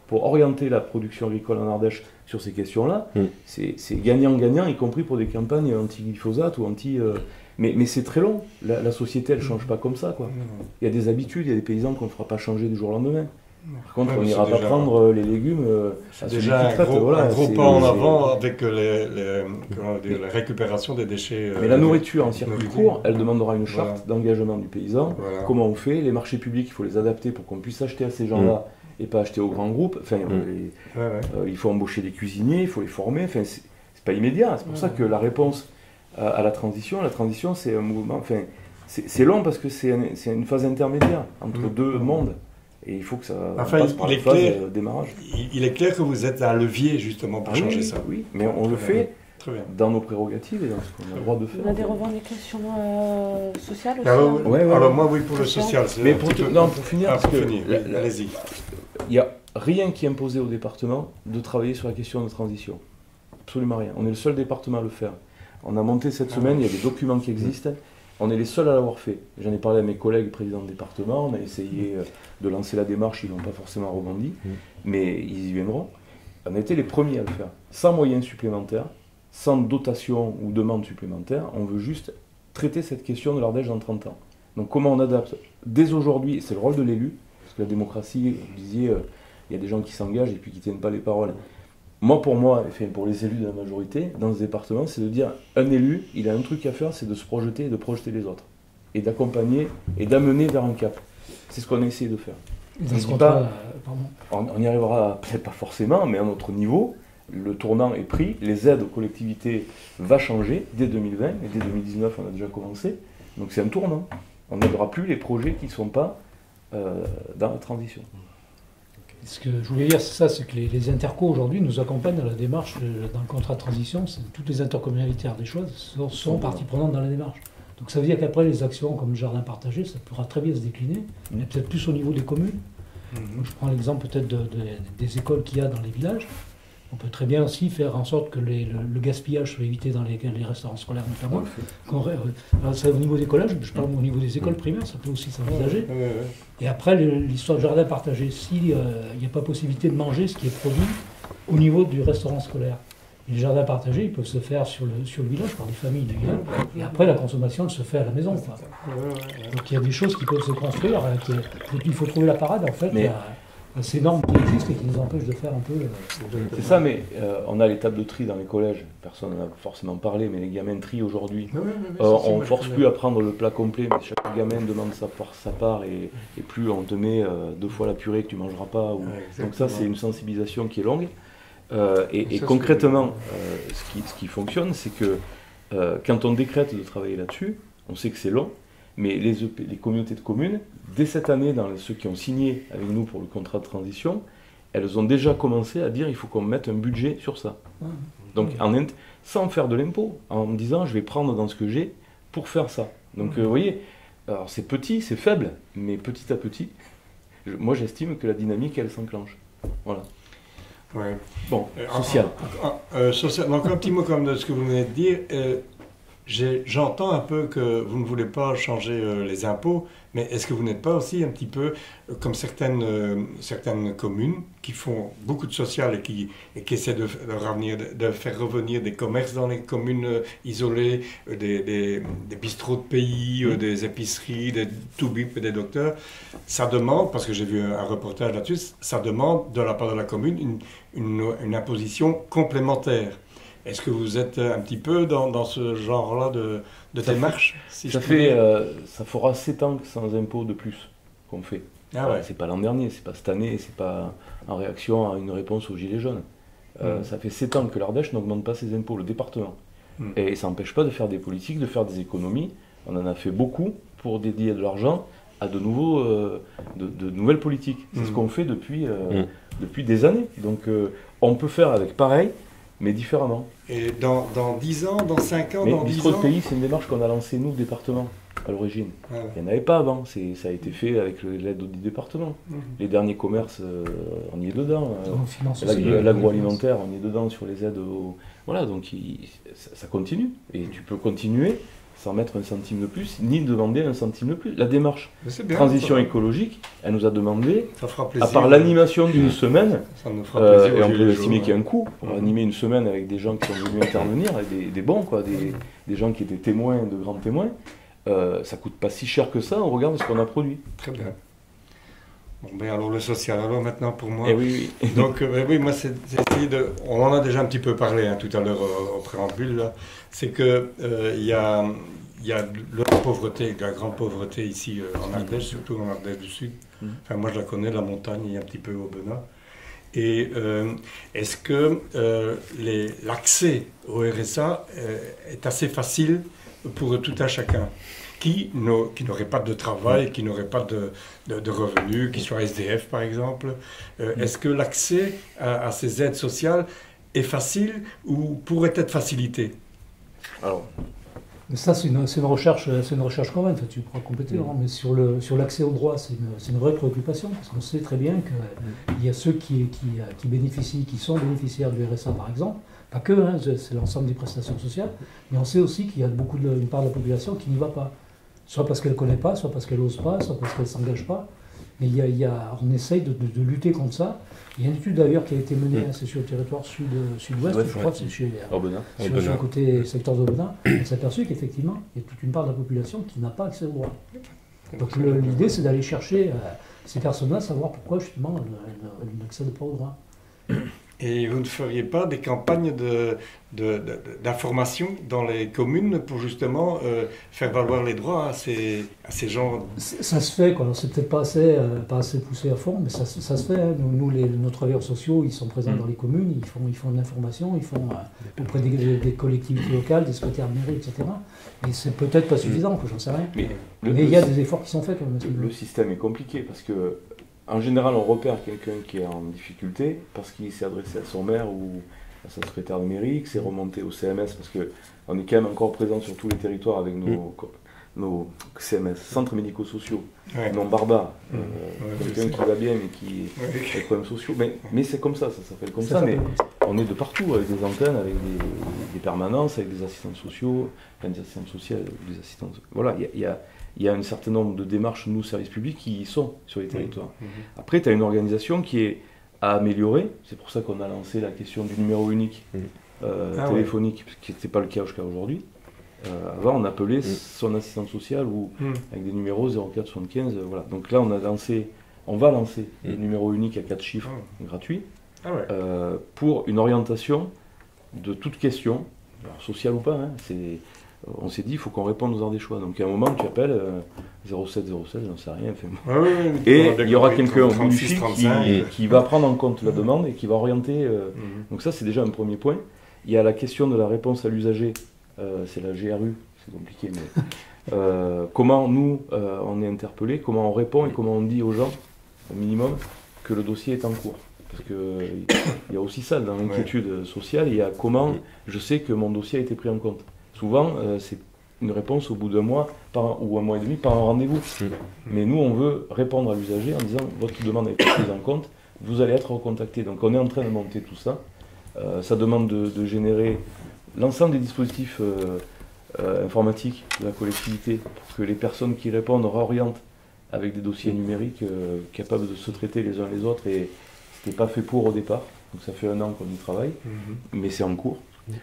pour orienter la production agricole en Ardèche sur ces questions-là, mm. c'est gagnant-gagnant, y compris pour des campagnes anti-glyphosate ou anti... Euh, mais mais c'est très long. La, la société, elle ne change pas comme ça, quoi. Il y a des habitudes, il y a des paysans qu'on ne fera pas changer du jour au lendemain. Par contre, ouais, on n'ira pas déjà... prendre les légumes euh, à déjà un gros, voilà, un gros pas en avant avec les, les, comment dire, la récupération des déchets. Mais euh, la nourriture en circuit court, elle demandera une charte voilà. d'engagement du paysan. Voilà. Comment on fait? Les marchés publics, il faut les adapter pour qu'on puisse acheter à ces gens-là mmh. et pas acheter aux grands groupes. Enfin, mmh. les, ouais, ouais. Euh, il faut embaucher des cuisiniers, il faut les former. Enfin, c'est pas immédiat. C'est pour ouais. ça que la réponse à, à la transition, la transition, c'est un mouvement. Enfin, c'est long parce que c'est un, une phase intermédiaire entre mmh. deux mondes. Et il faut que ça enfin, passe par il la phase clair, de démarrage. Il est clair que vous êtes un levier justement pour ah, changer oui, ça. Oui, mais on Très le fait bien. dans nos prérogatives et dans ce qu'on a le droit de faire. On a des revendications euh, sociales aussi. Ah, oui, oui. Ouais, ouais, alors moi oui pour le social. Mais pour, peu... non, pour finir, ah, pour finir allez-y. Il n'y a rien qui est imposé au département de travailler sur la question de transition. Absolument rien. On est le seul département à le faire. On a monté cette ah, semaine, oui. il y a des documents qui existent. On est les seuls à l'avoir fait. J'en ai parlé à mes collègues présidents de département, on a essayé de lancer la démarche, ils n'ont pas forcément rebondi, mmh. mais ils y viendront. On a été les premiers à le faire, sans moyens supplémentaires, sans dotation ou demande supplémentaire, on veut juste traiter cette question de l'Ardèche dans trente ans. Donc comment on adapte? Dès aujourd'hui, c'est le rôle de l'élu, parce que la démocratie, vous disiez, euh, il y a des gens qui s'engagent et puis qui ne tiennent pas les paroles. Moi, pour moi, enfin, pour les élus de la majorité, dans ce département, c'est de dire, un élu, il a un truc à faire, c'est de se projeter et de projeter les autres. Et d'accompagner et d'amener vers un cap. C'est ce qu'on a essayé de faire. Dans ce pas, euh, on, on y arrivera peut-être pas forcément, mais à notre niveau, le tournant est pris, les aides aux collectivités vont changer dès deux mille vingt, et dès deux mille dix-neuf, on a déjà commencé. Donc c'est un tournant. On n'aidera plus les projets qui ne sont pas euh, dans la transition. Ce que je voulais dire, c'est ça, c'est que les, les intercos aujourd'hui nous accompagnent dans la démarche, de, dans le contrat de transition. Toutes les intercommunalités des choses sont, sont partie prenante dans la démarche. Donc ça veut dire qu'après les actions comme le jardin partagé, ça pourra très bien se décliner, mmh. mais peut-être plus au niveau des communes. Mmh. Donc, je prends l'exemple peut-être de, de, des écoles qu'il y a dans les villages. On peut très bien aussi faire en sorte que les, le, le gaspillage soit évité dans les, les restaurants scolaires notamment. Mmh. Alors, ça, au niveau des collèges, je parle au niveau des écoles primaires, ça peut aussi s'envisager. Mmh. Et après, l'histoire du jardin partagé, s'il n'y euh, a pas possibilité de manger ce qui est produit au niveau du restaurant scolaire. Et les jardins partagés, ils peuvent se faire sur le, sur le village, par des familles d'ailleurs. Et après, la consommation, elle se fait à la maison. Quoi. Donc il y a des choses qui peuvent se construire. Il faut trouver la parade, en fait. Mais... Il y a ces normes qui existent et qui nous empêchent de faire un peu... Euh, c'est ça, mais euh, on a les tables de tri dans les collèges. Personne n'en a forcément parlé, mais les gamins trient aujourd'hui. Oui, oui, oui, euh, on ne force plus à prendre le plat complet, mais chaque gamin demande sa part, sa part et, et plus on te met euh, deux fois la purée que tu ne mangeras pas. Ou... Ouais, donc ça, c'est une sensibilisation qui est longue. Euh, et, et concrètement, euh, ce, qui, ce qui fonctionne, c'est que euh, quand on décrète de travailler là-dessus, on sait que c'est long, mais les, E P, les communautés de communes, dès cette année, dans les, ceux qui ont signé avec nous pour le contrat de transition, elles ont déjà commencé à dire il faut qu'on mette un budget sur ça. Donc en, sans faire de l'impôt, en me disant je vais prendre dans ce que j'ai pour faire ça. Donc euh, vous voyez, alors c'est petit, c'est faible, mais petit à petit, je, moi j'estime que la dynamique elle s'enclenche. Voilà. Ouais. Bon, social. Euh, euh, social. Donc un petit mot comme de ce que vous venez de dire. Euh, J'entends un peu que vous ne voulez pas changer euh, les impôts, mais est-ce que vous n'êtes pas aussi un petit peu euh, comme certaines, euh, certaines communes qui font beaucoup de social et qui, et qui essaient de, de, revenir, de faire revenir des commerces dans les communes euh, isolées, euh, des, des, des bistrots de pays, euh, des épiceries, des toubibs et des docteurs. Ça demande, parce que j'ai vu un, un reportage là-dessus, ça demande de la part de la commune une, une, une imposition complémentaire. Est-ce que vous êtes un petit peu dans, dans ce genre-là de, de démarche si ça, fait, euh, ça fera sept ans sans impôt de plus qu'on fait. Ah ouais. C'est pas l'an dernier, c'est pas cette année, c'est pas en réaction à une réponse aux Gilets jaunes. Euh, mmh. Ça fait sept ans que l'Ardèche n'augmente pas ses impôts, le département. Mmh. Et ça n'empêche pas de faire des politiques, de faire des économies. On en a fait beaucoup pour dédier de l'argent à de, nouveaux, euh, de, de nouvelles politiques. C'est mmh. ce qu'on fait depuis, euh, mmh. depuis des années. Donc euh, on peut faire avec pareil, mais différemment. Et dans, dans dix ans, dans cinq ans, mais dans dix ans... Bistrot de pays, c'est une démarche qu'on a lancée, nous, département, à l'origine. Ah ouais. Il n'y en avait pas avant, ça a été fait avec l'aide du département. Mmh. Les derniers commerces, euh, on y est dedans. Euh, L'agroalimentaire, on y est dedans sur les aides. Au... Voilà, donc il, ça, ça continue. Et tu peux continuer sans mettre un centime de plus, ni demander un centime de plus. La démarche bien, transition ça. écologique, elle nous a demandé, Ça fera plaisir, à part l'animation d'une semaine, ça nous fera euh, plaisir et aux on peut Gilets estimer jaunes, qu'il y a un coût pour Mhm. animer une semaine avec des gens qui ont voulu intervenir, et des, des bons, quoi, des, des gens qui étaient témoins, de grands témoins. Euh, ça coûte pas si cher que ça, on regarde ce qu'on a produit. Très bien. Bon, ben alors le social, alors maintenant pour moi. Et oui, oui. Donc, euh, oui, moi, c'est c'est essayer de. On en a déjà un petit peu parlé hein, tout à l'heure euh, au préambule, là. C'est qu'il euh, y, a, y a de la pauvreté, de la grande pauvreté ici euh, en Ardèche, surtout en Ardèche du Sud. Mm. Enfin, moi, je la connais, la montagne et un petit peu au Benin. Et euh, est-ce que euh, les- l'accès au R S A euh, est assez facile pour tout un chacun qui n'au- qui n'aurait pas de travail, qui n'aurait pas de, de, de revenus, qui soit S D F par exemple. Euh, Est-ce que l'accès à, à ces aides sociales est facile ou pourrait être facilité? Alors, Mais ça, c'est une, c'est une recherche, c'est une recherche quand même. Enfin, tu pourras compléter, Laurent, mais sur le sur l'accès au droit, c'est une, c'est une vraie préoccupation parce qu'on sait très bien qu'il y a ceux qui, qui, qui bénéficient, qui sont bénéficiaires du R S A par exemple, pas que, hein, c'est l'ensemble des prestations sociales, mais on sait aussi qu'il y a beaucoup de, une part de la population qui n'y va pas, soit parce qu'elle ne connaît pas, soit parce qu'elle n'ose pas, soit parce qu'elle ne s'engage pas. Mais il y a, il y a, on essaye de, de, de lutter contre ça. Il y a une étude d'ailleurs qui a été menée, Mm. hein, c'est sur le territoire sud, sud-ouest, Ouais, je ouais. crois que c'est chez au Benin. sur, Benin. sur le côté secteur d'Aubenas, on s'est aperçu qu'effectivement, il y a toute une part de la population qui n'a pas accès au droit. Donc le- l'idée, c'est d'aller chercher euh, ces personnes-là, savoir pourquoi justement elles, elles- elles n'accèdent pas au droit. Et vous ne feriez pas des campagnes de, de- de- d'information dans les communes pour justement euh, faire valoir les droits à ces, à ces gens? C- Ça se fait, quoi. Alors, c'est peut-être pas assez, euh, pas assez poussé à fond, mais ça, se- ça se fait. hein. Nous, nous, les, nos travailleurs sociaux, ils sont présents Mm. dans les communes, ils font, ils font de l'information, ils font euh, auprès des, des collectivités locales, des secrétaires de mairie, et cetera. Et c'est peut-être pas suffisant, quoi, j'en sais rien. Mais le, Mais il y a des efforts qui sont faits quand même. à ce le- niveau-là. le système est compliqué parce que, en général, on repère quelqu'un qui est en difficulté parce qu'il s'est adressé à son maire ou à sa secrétaire de mairie, que c'est remonté au C M S parce qu'on est quand même encore présent sur tous les territoires avec nos, nos C M S, centres médico-sociaux, Ouais. non barbares. Mm. Euh, Ouais, je quelqu'un sais. qui va bien mais qui Ouais. a des problèmes sociaux. Mais, mais c'est comme ça, ça s'appelle comme ça. Ça mais s'appelle comme ça. on est de partout, avec des antennes, avec des, des permanences, avec des assistants sociaux, enfin des assistantes sociales, des assistants. Voilà, il y a, il y a- il y a un certain nombre de démarches, nous, services publics, qui y sont sur les territoires. Mhm. Après, tu as une organisation qui est à améliorer. C'est pour ça qu'on a lancé la question du numéro unique Mhm. euh, Ah téléphonique, ce qui n'était pas le cas jusqu'à aujourd'hui. Euh, avant, on appelait Mhm. son assistante sociale ou Mhm. avec des numéros zéro quatre soixante-quinze. euh, voilà. Donc là, on a lancé, on va lancer Mhm. le numéro unique à quatre chiffres Ah. gratuit. Ah ouais. Euh, pour une orientation de toute question, alors sociale ou pas, hein, c'est, on s'est dit il faut qu'on réponde aux heures des choix. Donc à un moment tu appelles euh, zéro sept zéro sept, j'en sais rien. Enfin, Ouais, ouais, ouais, et on a il y aura compris, quelqu'un au bout du trente-six, fil qui, trente-cinq. qui va prendre en compte la demande et qui va orienter. euh, Mhm. donc ça c'est déjà un premier point. Il y a la question de la réponse à l'usager, euh, c'est la G R U, c'est compliqué, mais euh, comment nous euh, on est interpellé, comment on répond et comment on dit aux gens, au minimum, que le dossier est en cours. Parce qu'il y a aussi ça dans l'inquiétude sociale, il y a comment je sais que mon dossier a été pris en compte. Souvent, euh, c'est une réponse au bout d'un mois par, ou un mois et demi par un rendez-vous. Mm. Mais nous, on veut répondre à l'usager en disant votre demande a été prise en compte, vous allez être recontacté. Donc on est en train de monter tout ça. Euh, ça demande de, de générer l'ensemble des dispositifs euh, euh, informatiques de la collectivité pour que les personnes qui répondent réorientent avec des dossiers numériques euh, capables de se traiter les uns les autres. Et c'était pas fait pour au départ. Donc ça fait un an qu'on y travaille, Mhm. mais c'est en cours.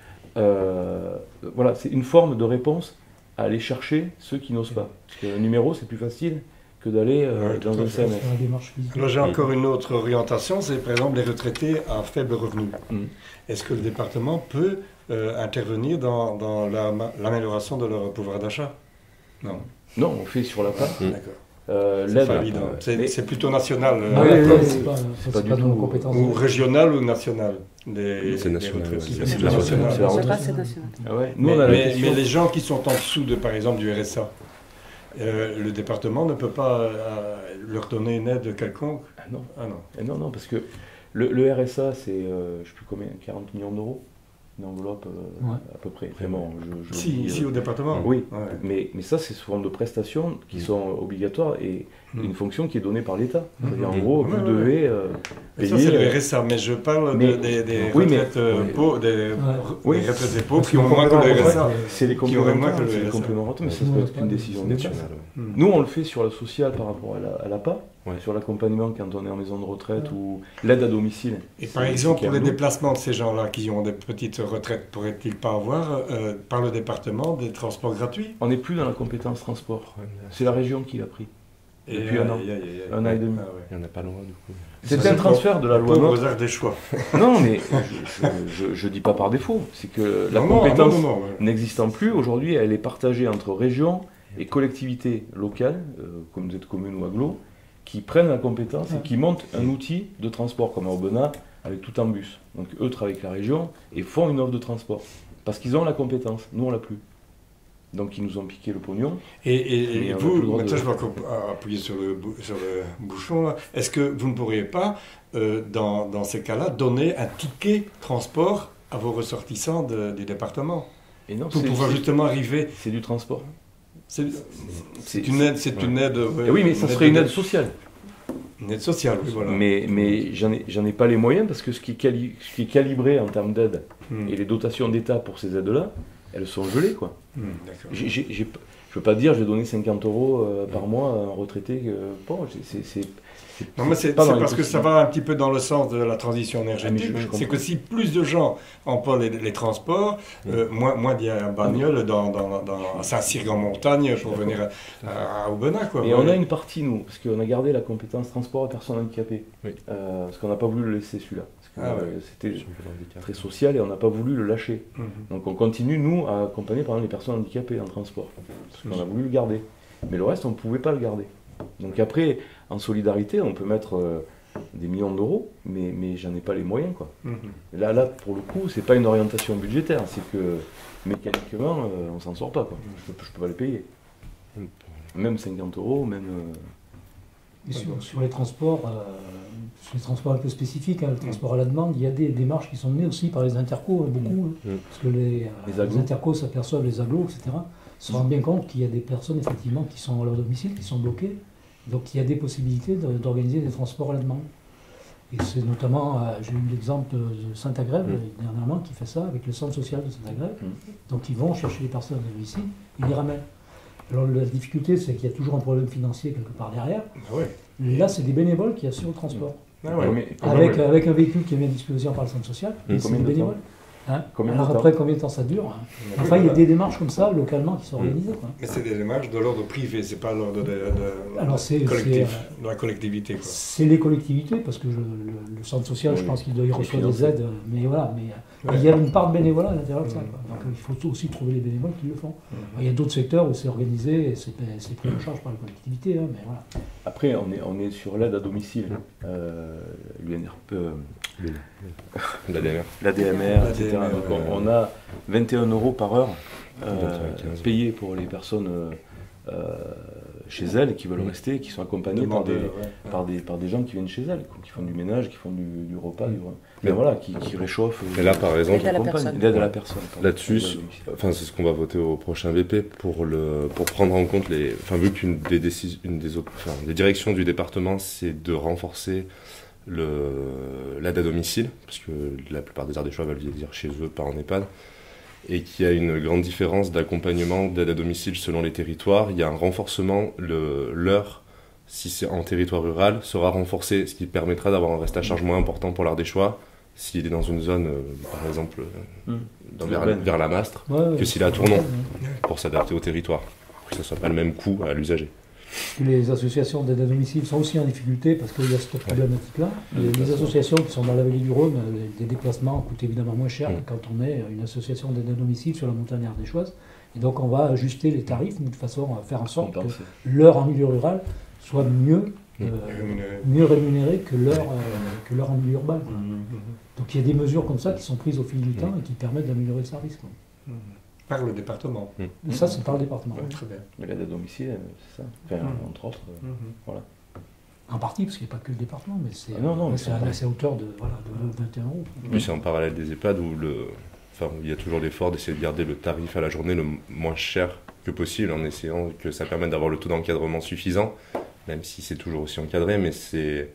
Euh, voilà, c'est une forme de réponse à aller chercher ceux qui n'osent pas. Parce qu'un numéro, c'est plus facile que d'aller euh, Ouais, tout dans à un fait. C M S. Sur la démarche physique. Alors j'ai encore une autre orientation, c'est par exemple les retraités à faible revenu. Mm. Est-ce que le département peut euh, intervenir dans, dans la- l'amélioration de leur pouvoir d'achat? Non. Non, on fait sur la patte. Mm. D'accord. Euh, C'est l'aide, pas évident. euh, C'est mais- c'est plutôt national. euh, Ah oui, ouais, oui, ouais, oui, c'est pas, ça, c'est c'est pas pas du dans nos tout- compétences. ou régional ou national des, C'est des national, retraités. ouais, C'est c'est national. national. Je ne sais C'est pas si c'est national. Ah ouais. Nous, Mais, on a la mais- question- mais les gens qui sont en dessous de, par exemple, du R S A, euh, le département ne peut pas euh, leur donner une aide quelconque? Ah non. Ah non. Eh non, non, parce que le, le R S A, c'est, euh, je ne sais plus combien, quarante millions d'euros, une enveloppe euh, Ouais. à peu près. Vraiment, je, je Si, dis, ici euh, au département? Oui, Ouais. mais, mais ça, c'est sous forme de prestations qui Mm. sont obligatoires et Mm. une fonction qui est donnée par l'État. Mm. C'est-à-dire, en Mm. gros, Ouais, vous ouais, devez euh, Mais ça, payer. c'est le R S A, mais je parle Mais- de- des, des oui, mais- retraites euh, oui. pauvres, des, Oui. des retraités pauvres Parce qui ont que moins que le complément R S A. retraite, C'est les Qui aurait compléments moins que retraite, le c'est les R S A. compléments retraite, mais ça Sinon, peut on être n'a une pas de- décision de d'État. national. Hmm. Nous, on le fait sur la sociale par rapport à la, à l'A P A, Ouais. sur l'accompagnement quand on est en maison de retraite ou l'aide à domicile. Et par C'est- exemple, c'est pour les à nous. déplacements de ces gens-là qui ont des petites retraites, pourraient-ils pas avoir, euh, par le département, des transports gratuits? On n'est plus dans la compétence transport. C'est la région qui l'a pris. Et, Depuis un an. aïe, aïe, aïe, aïe. Un an et demi. Ah ouais. Il n'y en a pas loin du coup. C'était Ça, un c'est transfert de la loi Pauvres NOTRe. arts des choix. Non, mais je ne dis pas par défaut. C'est que la Non, non, compétence non, non, non, ouais. n'existant plus, aujourd'hui, elle est partagée entre régions et collectivités locales, euh, comme vous êtes commune ou agglo, qui prennent la compétence et qui montent un outil de transport, comme à Aubenas, avec tout en bus. Donc eux travaillent avec la région et font une offre de transport. Parce qu'ils ont la compétence, nous on l'a plus. Donc ils nous ont piqué le pognon. Et, et- Mais et on a plus le vous, droit maintenant de- je vais encore appuyer sur le, bou- sur le bouchon, là. Est-ce que vous ne pourriez pas, euh, dans, dans ces cas-là, donner un ticket transport à vos ressortissants de- du département Et non, pour c'est- pouvoir c'est- justement arriver? c'est du transport. C'est C'est c'est une aide, c'est une aide. ouais, Eh oui, mais ça serait une de- aide sociale. Une aide sociale, oui, voilà. Mais, mais j'en ai, j'en ai pas les moyens parce que ce qui est, cali- ce qui est calibré en termes d'aide Hmm. et les dotations d'État pour ces aides-là, elles sont gelées, quoi. Hmm, d'accord. J'ai- j'ai- j'ai p- je peux pas dire je vais donner cinquante euros euh, par mois à un retraité. euh, bon, j'ai- c'est, c'est, c'est- Non, mais c'est pas c'est dans les parce que ça possibilités. va un petit peu dans le sens de la transition Ah, mais énergétique. je- je C'est comprends. que si plus de gens emploient les, les transports, euh, moins, moins d'y a un bagnole dans, dans, dans, à Saint-Cyr en montagne pour venir à, à, à Aubenas, quoi. Et Ouais. on a une partie, nous, parce qu'on a gardé la compétence transport et personnes handicapées. Oui. Euh, parce qu'on n'a pas voulu le laisser celui-là. Parce que Ah ouais. euh, c'était Sur le handicap. très social et on n'a pas voulu le lâcher. Mhm. Donc on continue, nous, à accompagner par exemple les personnes handicapées en transport. Parce qu'on a voulu le garder. Mais le reste, on ne pouvait pas le garder. Donc après, en solidarité, on peut mettre euh, des millions d'euros, mais, mais j'en ai pas les moyens, quoi. Mhm. Là, là, pour le coup, c'est pas une orientation budgétaire, c'est que mécaniquement, euh, on s'en sort pas, quoi. Je peux, je peux pas les payer. Même cinquante euros, même... euh, Et sur, sur les transports, euh, sur les transports un peu spécifiques, hein, le transport à la demande, il y a des démarches qui sont menées aussi par les intercos, hein, beaucoup, hein, Mm. parce que les, euh, Les les, agglos. intercos s'aperçoivent, les agglos, et cetera, se rendent bien compte qu'il y a des personnes effectivement qui sont à leur domicile, qui sont bloquées, donc il y a des possibilités de- d'organiser des transports à la demande. Et c'est notamment, euh, j'ai eu l'exemple de Saint-Agrève Mm. euh, dernièrement qui fait ça avec le centre social de Saint-Agrève. Mm. Donc ils vont chercher les personnes à domicile, ils les ramènent. Alors la difficulté, c'est qu'il y a toujours un problème financier quelque part derrière. Ah ouais. Là, c'est des bénévoles qui assurent le transport. Ah ouais. combien- combien- Avec, avec un véhicule qui est mis à disposition par le centre social, Et et c'est combien des de temps bénévoles. Hein Combien de Alors temps après, combien de temps ça dure hein. Enfin, il y a des démarches comme ça, localement, qui sont Mm. organisées. Quoi. Mais c'est des démarches de l'ordre privé, c'est pas l'ordre de, de- de- Alors, c'est- collectif, de la collectivité, quoi. C'est les collectivités, parce que je- le, le centre social, je Oui. pense qu'il doit y Et recevoir des financé. aides, mais voilà. Mais Ouais. il y a une part de bénévolat à l'intérieur de ça. Mm. Quoi. Donc il faut aussi trouver les bénévoles qui le font. Mhm. Il y a d'autres secteurs où c'est organisé et c'est c'est pris en charge par la collectivité, hein, mais voilà. Après, on est, on est sur l'aide à domicile, euh, l'U N R P, euh, La dernière. la D M R, La et cetera. D M R, Donc ouais. on, on a vingt et un euros par heure euh, quatre-vingt-quinze. payés pour les personnes euh, euh, chez elles qui veulent Mm. rester, qui sont accompagnées par des, Demandeur, ouais. par, des, par des gens qui viennent chez elles, quoi, qui font du ménage, qui font du, du repas, du, Mais- mais voilà, qui, qui réchauffent. Et là, par exemple, L'aide à la accompagnent, personne. l'aide à la personne. pardon. Là-dessus, L'aide à domicile. enfin, c'est ce qu'on va voter au prochain V P pour, le, pour prendre en compte les. Enfin, vu qu'une des, décisions, une des, op- enfin, des directions du département, c'est de renforcer le- l'aide à domicile, parce que la plupart des Ardéchois veulent dire chez eux, pas en EHPAD, et qu'il y a une grande différence d'accompagnement d'aide à domicile selon les territoires. Il y a un renforcement, le, l'heure, si c'est en territoire rural, sera renforcé, ce qui permettra d'avoir un reste à charge moins important pour l'Ardéchois, s'il est dans une zone, euh, par exemple, euh, Mm. dans- vers, Urbaine. vers la Mastre, Ouais, ouais, que s'il est à Tournon, pour s'adapter au territoire, pour que ce ne soit pas le même coût à l'usager. Les associations d'aide à domicile sont aussi en difficulté parce qu'il y a cette problématique-là. Les Les, les déplacements. associations associations qui sont dans la vallée du Rhône, les, les déplacements coûtent évidemment moins cher Mm. que quand on est une association d'aide à domicile sur la montagne ardéchoise. Et donc on va ajuster les tarifs de façon à faire en sorte que Compenser. l'heure en milieu rural soit mieux, Mm. euh, Rémunéré. mieux rémunérée que l'heure euh, que l'heure en milieu urbain. quoi. Mhm. Donc il y a des mesures comme ça qui sont prises au fil du temps et qui permettent d'améliorer le service. quoi. Mhm. Par le département. Et ça, c'est par le département. Ouais, très bien. Mais l'aide à domicile, euh, c'est ça. Enfin, Mm. entre autres. euh, Mhm. En partie, parce qu'il n'y a pas que le département, mais c'est Ah non, non, mais c'est c'est à, vrai. c'est à hauteur de, voilà, de vingt et un euros. Puis c'est en parallèle des EHPAD où, le, enfin, où il y a toujours l'effort d'essayer de garder le tarif à la journée le moins cher que possible, en essayant que ça permette d'avoir le taux d'encadrement suffisant, même si c'est toujours aussi encadré, mais c'est...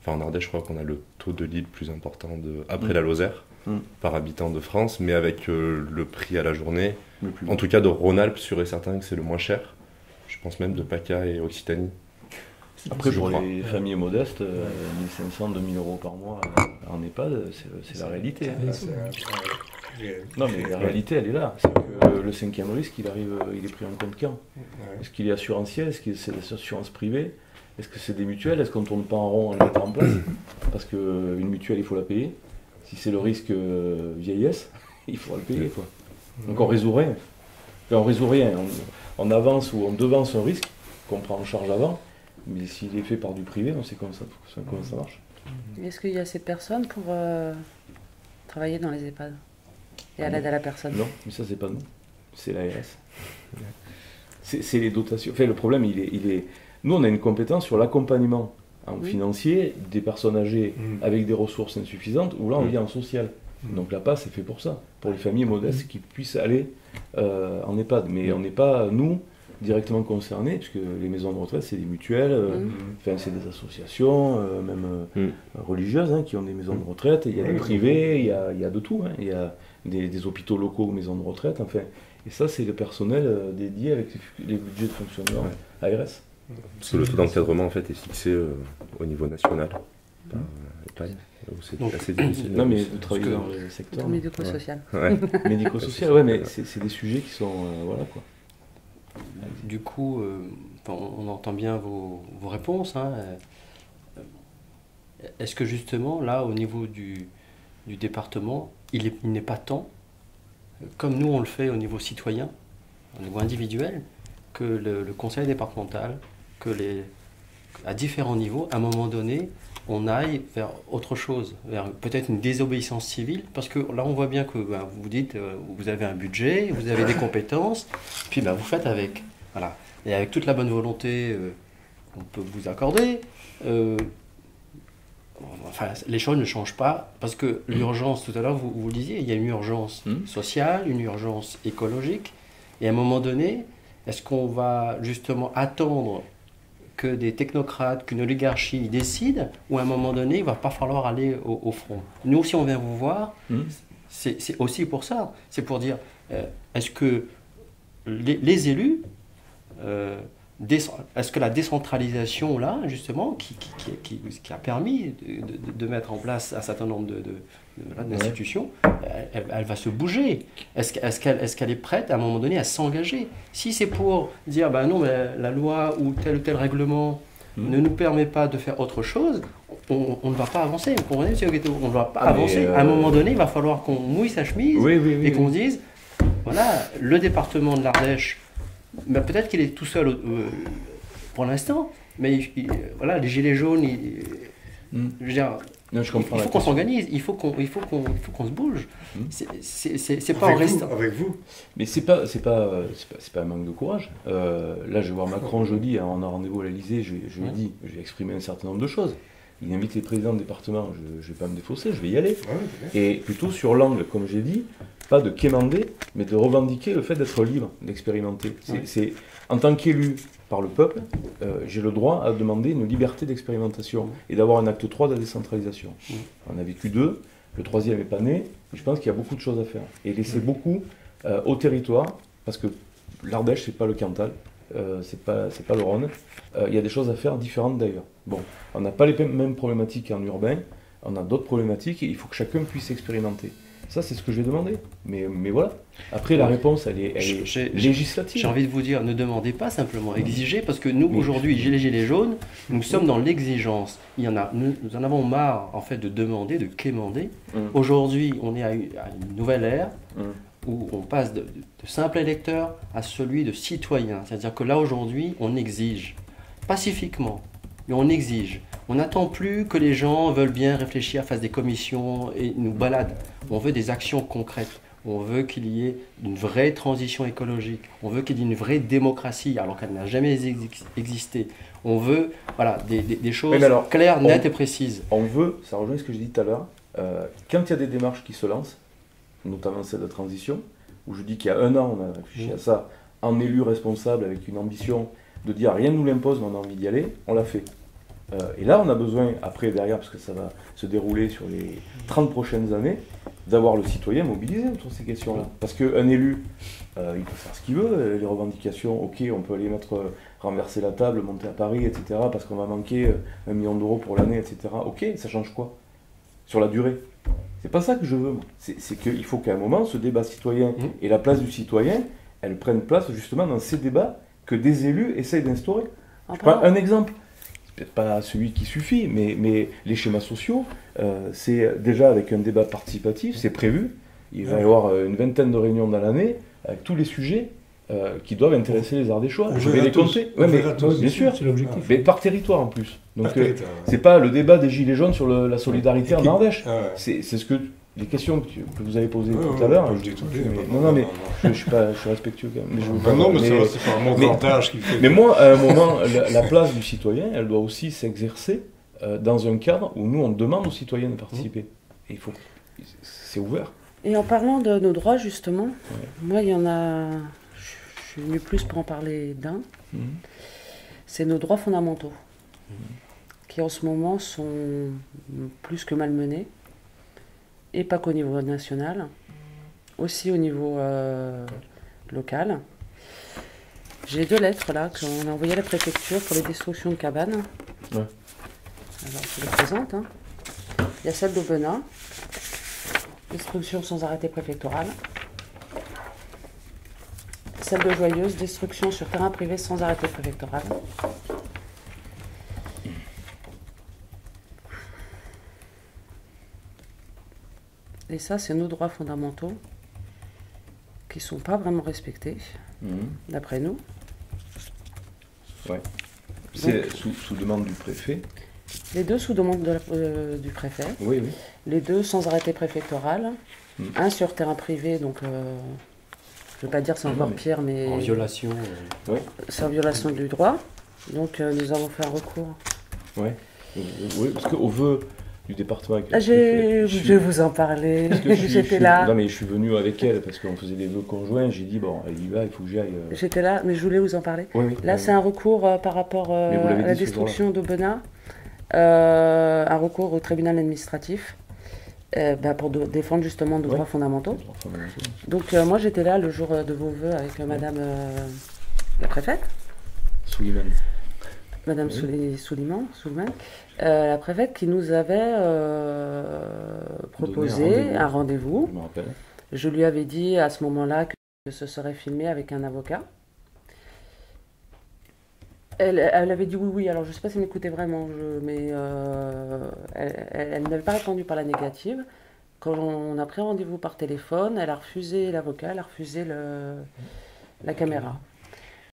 enfin en Ardèche, je crois qu'on a le taux de lit le plus important de, après Mmh. la Lozère, Mmh. par habitant de France, mais avec euh, le prix à la journée, Le plus en tout cas de Rhône-Alpes, sûr et certain que c'est le moins cher. Je pense même de PACA et Occitanie. Après, Je pour crois. les familles modestes, euh, mille cinq cents, deux mille euros par mois euh, en EHPAD, c'est c'est la réalité. hein. Ah, c'est un- un- Non, mais la réalité, elle est là. C'est que euh, le cinquième risque, il arrive, euh, il est pris en compte quand Ouais. Est-ce qu'il est assurantiel? Est-ce que c'est des assurances privées? Est-ce que c'est des mutuelles? Est-ce qu'on ne tourne pas en rond en les mettant en place? Parce qu'une mutuelle, il faut la payer. Si c'est le risque euh, vieillesse, il faudra le payer. Quoi. Donc on résout rien. Enfin, on résout rien. On, on avance ou on devance un risque qu'on prend en charge avant. Mais s'il est fait par du privé, on sait comment ça, comment ça marche. Est-ce qu'il y a assez de personnes pour euh, travailler dans les EHPAD et à l'aide à la personne? Non, mais ça, c'est pas nous. C'est l'A R S. C'est c'est les dotations. Enfin, le problème, il est, il est... Nous, on a une compétence sur l'accompagnement en Oui. financier des personnes âgées Mm. avec des ressources insuffisantes, ou là, on Mm. vit en social. Mm. Donc la P A, c'est fait pour ça, pour les familles modestes qui puissent aller euh, en EHPAD. Mais Mm. on n'est pas, nous, directement concernés, puisque les maisons de retraite, c'est des mutuelles, euh, Mm. enfin, c'est des associations, euh, même euh, Mm. religieuses, hein, qui ont des maisons de retraite. Il y a des Oui. privés, il y a, il y a de tout. hein. Il y a des, des hôpitaux locaux aux maisons de retraite. Enfin, et ça, c'est le personnel euh, dédié avec les, les budgets de fonctionnement Ouais. A R S. Parce que le taux d'encadrement en fait est fixé euh, au niveau national par euh, l'État, où c'est Donc, assez difficile. Non, mais de- vous travaillez que- dans le secteur Dans le médico-social. Ouais. médico-social, ouais, mais c'est c'est des sujets qui sont. euh, voilà quoi. Du coup, euh, enfin, on, on entend bien vos, vos réponses. hein, euh, Est-ce que justement, là, au niveau du, du département, il est- il n'est pas temps, euh, comme nous on le fait au niveau citoyen, au niveau individuel, que le, le conseil départemental, que les, à différents niveaux, à un moment donné, on aille vers autre chose, vers peut-être une désobéissance civile, parce que là on voit bien que ben, vous dites, euh, vous avez un budget, vous avez des compétences, puis ben, vous faites avec. Voilà. Et avec toute la bonne volonté euh, qu'on peut vous accorder, euh, enfin, les choses ne changent pas, parce que l'urgence, tout à l'heure vous, vous le disiez, il y a une urgence Mhm. sociale, une urgence écologique, et à un moment donné, est-ce qu'on va justement attendre que des technocrates, qu'une oligarchie décide, ou à un moment donné, il ne va pas falloir aller au, au front? Nous, si on vient vous voir, Hmm. c'est c'est aussi pour ça. C'est pour dire, euh, est-ce que les, les élus, euh, décent- est-ce que la décentralisation, là, justement, qui, qui, qui, qui- qui a permis de, de- de mettre en place un certain nombre de, de- de- voilà, d'institutions, elle, elle- elle va se bouger? Est-ce que- est-ce qu'elle est, qu'elle est prête, à un moment donné, à s'engager? Si c'est pour dire, ben non, mais la loi ou tel ou tel règlement Hmm. ne nous permet pas de faire autre chose, on, on ne va pas avancer. Vous comprenez, monsieur Guetto? On ne va pas Ah, mais, avancer. euh, À un moment donné, il va falloir qu'on mouille sa chemise Oui, oui, oui. et qu'on oui. dise, voilà, le département de l'Ardèche, ben peut-être qu'il est tout seul euh, pour l'instant, mais il- il- voilà, les gilets jaunes, il, Hmm. je veux dire, Non, je il comprends. faut la qu'on question. s'organise, il faut qu'on il faut qu'on il faut qu'on se bouge. Hmm. C'est- C'est c'est- c'est pas en Avec restant. vous, avec vous. Mais c'est pas, c'est pas, euh, c'est pas, c'est pas un manque de courage. Euh, là, je vais voir Macron jeudi, hein, on a rendez-vous à l'Elysée, je, je lui ai Ouais. dit, je vais exprimer un certain nombre de choses. Il invite les présidents de département, je, je vais pas me défausser, je vais y aller. Ouais, Et plutôt sur l'angle, comme j'ai dit, pas de quémander, mais de revendiquer le fait d'être libre, d'expérimenter. C'est, Ouais. c'est- en tant qu'élu par le peuple, euh, j'ai le droit à demander une liberté d'expérimentation et d'avoir un acte trois de la décentralisation. Ouais. On a vécu deux, le troisième n'est pas né, et je pense qu'il y a beaucoup de choses à faire. Et laisser beaucoup euh, au territoire, parce que l'Ardèche, c'est pas le Cantal, euh, c'est pas, c'est pas le Rhône, Euh, il y a des choses à faire différentes d'ailleurs. Bon, on n'a pas les mêmes problématiques en urbain, on a d'autres problématiques et il faut que chacun puisse expérimenter. Ça, c'est ce que j'ai demandé. Mais, mais voilà. Après, la Ouais. réponse, elle est, elle est J'ai- j'ai- législative. J'ai envie de vous dire, ne demandez pas simplement, exigez, parce que nous, Mais- aujourd'hui, les Gilets jaunes, nous sommes dans l'exigence. Il y en a, nous, nous en avons marre, en fait, de demander, de quémander. Mm. Aujourd'hui, on est à une, à une nouvelle ère Mm. où on passe de, de- de simple électeur à celui de citoyen. C'est-à-dire que là, aujourd'hui, on exige, pacifiquement, mais on exige. On n'attend plus que les gens veulent bien réfléchir, fassent des commissions et nous baladent. On veut des actions concrètes. On veut qu'il y ait une vraie transition écologique. On veut qu'il y ait une vraie démocratie, alors qu'elle n'a jamais exi- existé. On veut voilà, des, des- des choses mais alors, claires, on- nettes et précises. On veut, ça rejoint ce que j'ai dit tout à l'heure, euh, quand il y a des démarches qui se lancent, notamment celle de transition, où je dis qu'il y a un an, on a réfléchi Mm. à ça, en élu responsable, avec une ambition de dire rien ne nous l'impose, mais on a envie d'y aller, on l'a fait. Euh, et là, on a besoin, après, derrière, parce que ça va se dérouler sur les trente prochaines années, d'avoir le citoyen mobilisé autour de ces questions-là. Parce qu'un élu, euh, il peut faire ce qu'il veut, les revendications, ok, on peut aller mettre, euh, renverser la table, monter à Paris, et cetera, parce qu'on va manquer euh, un million d'euros pour l'année, et cetera. Ok, ça change quoi? Sur la durée. C'est pas ça que je veux, moi. C'est, c'est qu'il faut qu'à un moment, ce débat citoyen mmh. et la place du citoyen, elle prenne place justement dans ces débats que des élus essayent d'instaurer. Je prends un exemple. Peut-être pas celui qui suffit, mais, mais les schémas sociaux, euh, c'est déjà avec un débat participatif, c'est prévu. Il va y avoir une vingtaine de réunions dans l'année avec tous les sujets euh, qui doivent intéresser les Ardéchois. Je vais les compter. Ouais, mais, bien sûr, c'est l'objectif. Mais par territoire en plus. Donc euh, c'est pas le débat des Gilets jaunes sur le, la solidarité en Ardèche. Ah ouais. C'est, c'est ce que les questions que, tu, que vous avez posées ouais, tout ouais, à l'heure. Je dis tout mais, mais, non, non, mais je, je suis pas, je suis respectueux quand même. Mais je veux pas, non, mais, mais c'est pas mon avantage qui fait. Mais moi, à un moment, la, la place du citoyen, elle doit aussi s'exercer euh, dans un cadre où nous on demande aux citoyens de participer. Et il faut, c'est ouvert. Et en parlant de nos droits justement, ouais. moi il y en a, je suis venu plus pour en parler d'un. Mm-hmm. C'est nos droits fondamentaux, mm-hmm. qui en ce moment sont plus que malmenés. Et pas qu'au niveau national, aussi au niveau euh, local. J'ai deux lettres là qu'on a envoyées à la préfecture pour les destructions de cabanes. Ouais. Alors je les présente. Hein. Il y a celle d'Aubenas, destruction sans arrêté préfectoral. Celle de Joyeuse, destruction sur terrain privé sans arrêté préfectoral. Et ça, c'est nos droits fondamentaux qui ne sont pas vraiment respectés, mmh. d'après nous. Ouais. C'est Donc, sous, sous demande du préfet. Les deux sous demande de la, euh, du préfet. Oui, oui. Les deux sans arrêté préfectoral. Mmh. Un sur terrain privé, donc euh, je ne vais pas dire c'est encore mais pire, mais... En violation. Euh... Ouais. C'est en violation du droit. Donc euh, nous avons fait un recours. Ouais. Oui, parce qu'au vœu du département avec la je, je vais vous en parler, j'étais là. Non mais je suis venu avec elle parce qu'on faisait des vœux conjoints, j'ai dit bon, elle y va, il faut que j'y aille. Euh... J'étais là, mais je voulais vous en parler. Oui, oui, là oui, c'est oui. un recours euh, par rapport euh, à la destruction d'Aubenas, euh, un recours au tribunal administratif euh, bah, pour de, défendre justement nos ouais. droits fondamentaux. Droits fondamentaux. Donc euh, moi j'étais là le jour de vos vœux avec euh, madame euh, la préfète. Souliman. Madame oui. Souliman, Souliman euh, la préfète qui nous avait euh, proposé un rendez-vous. Un rendez-vous. Je, je lui avais dit à ce moment-là que ce serait filmé avec un avocat. Elle, elle avait dit oui, oui. Alors je ne sais pas si elle m'écoutait vraiment, je, mais euh, elle, elle, elle n'avait pas répondu par la négative. Quand on a pris rendez-vous par téléphone, elle a refusé l'avocat, elle a refusé le, la caméra.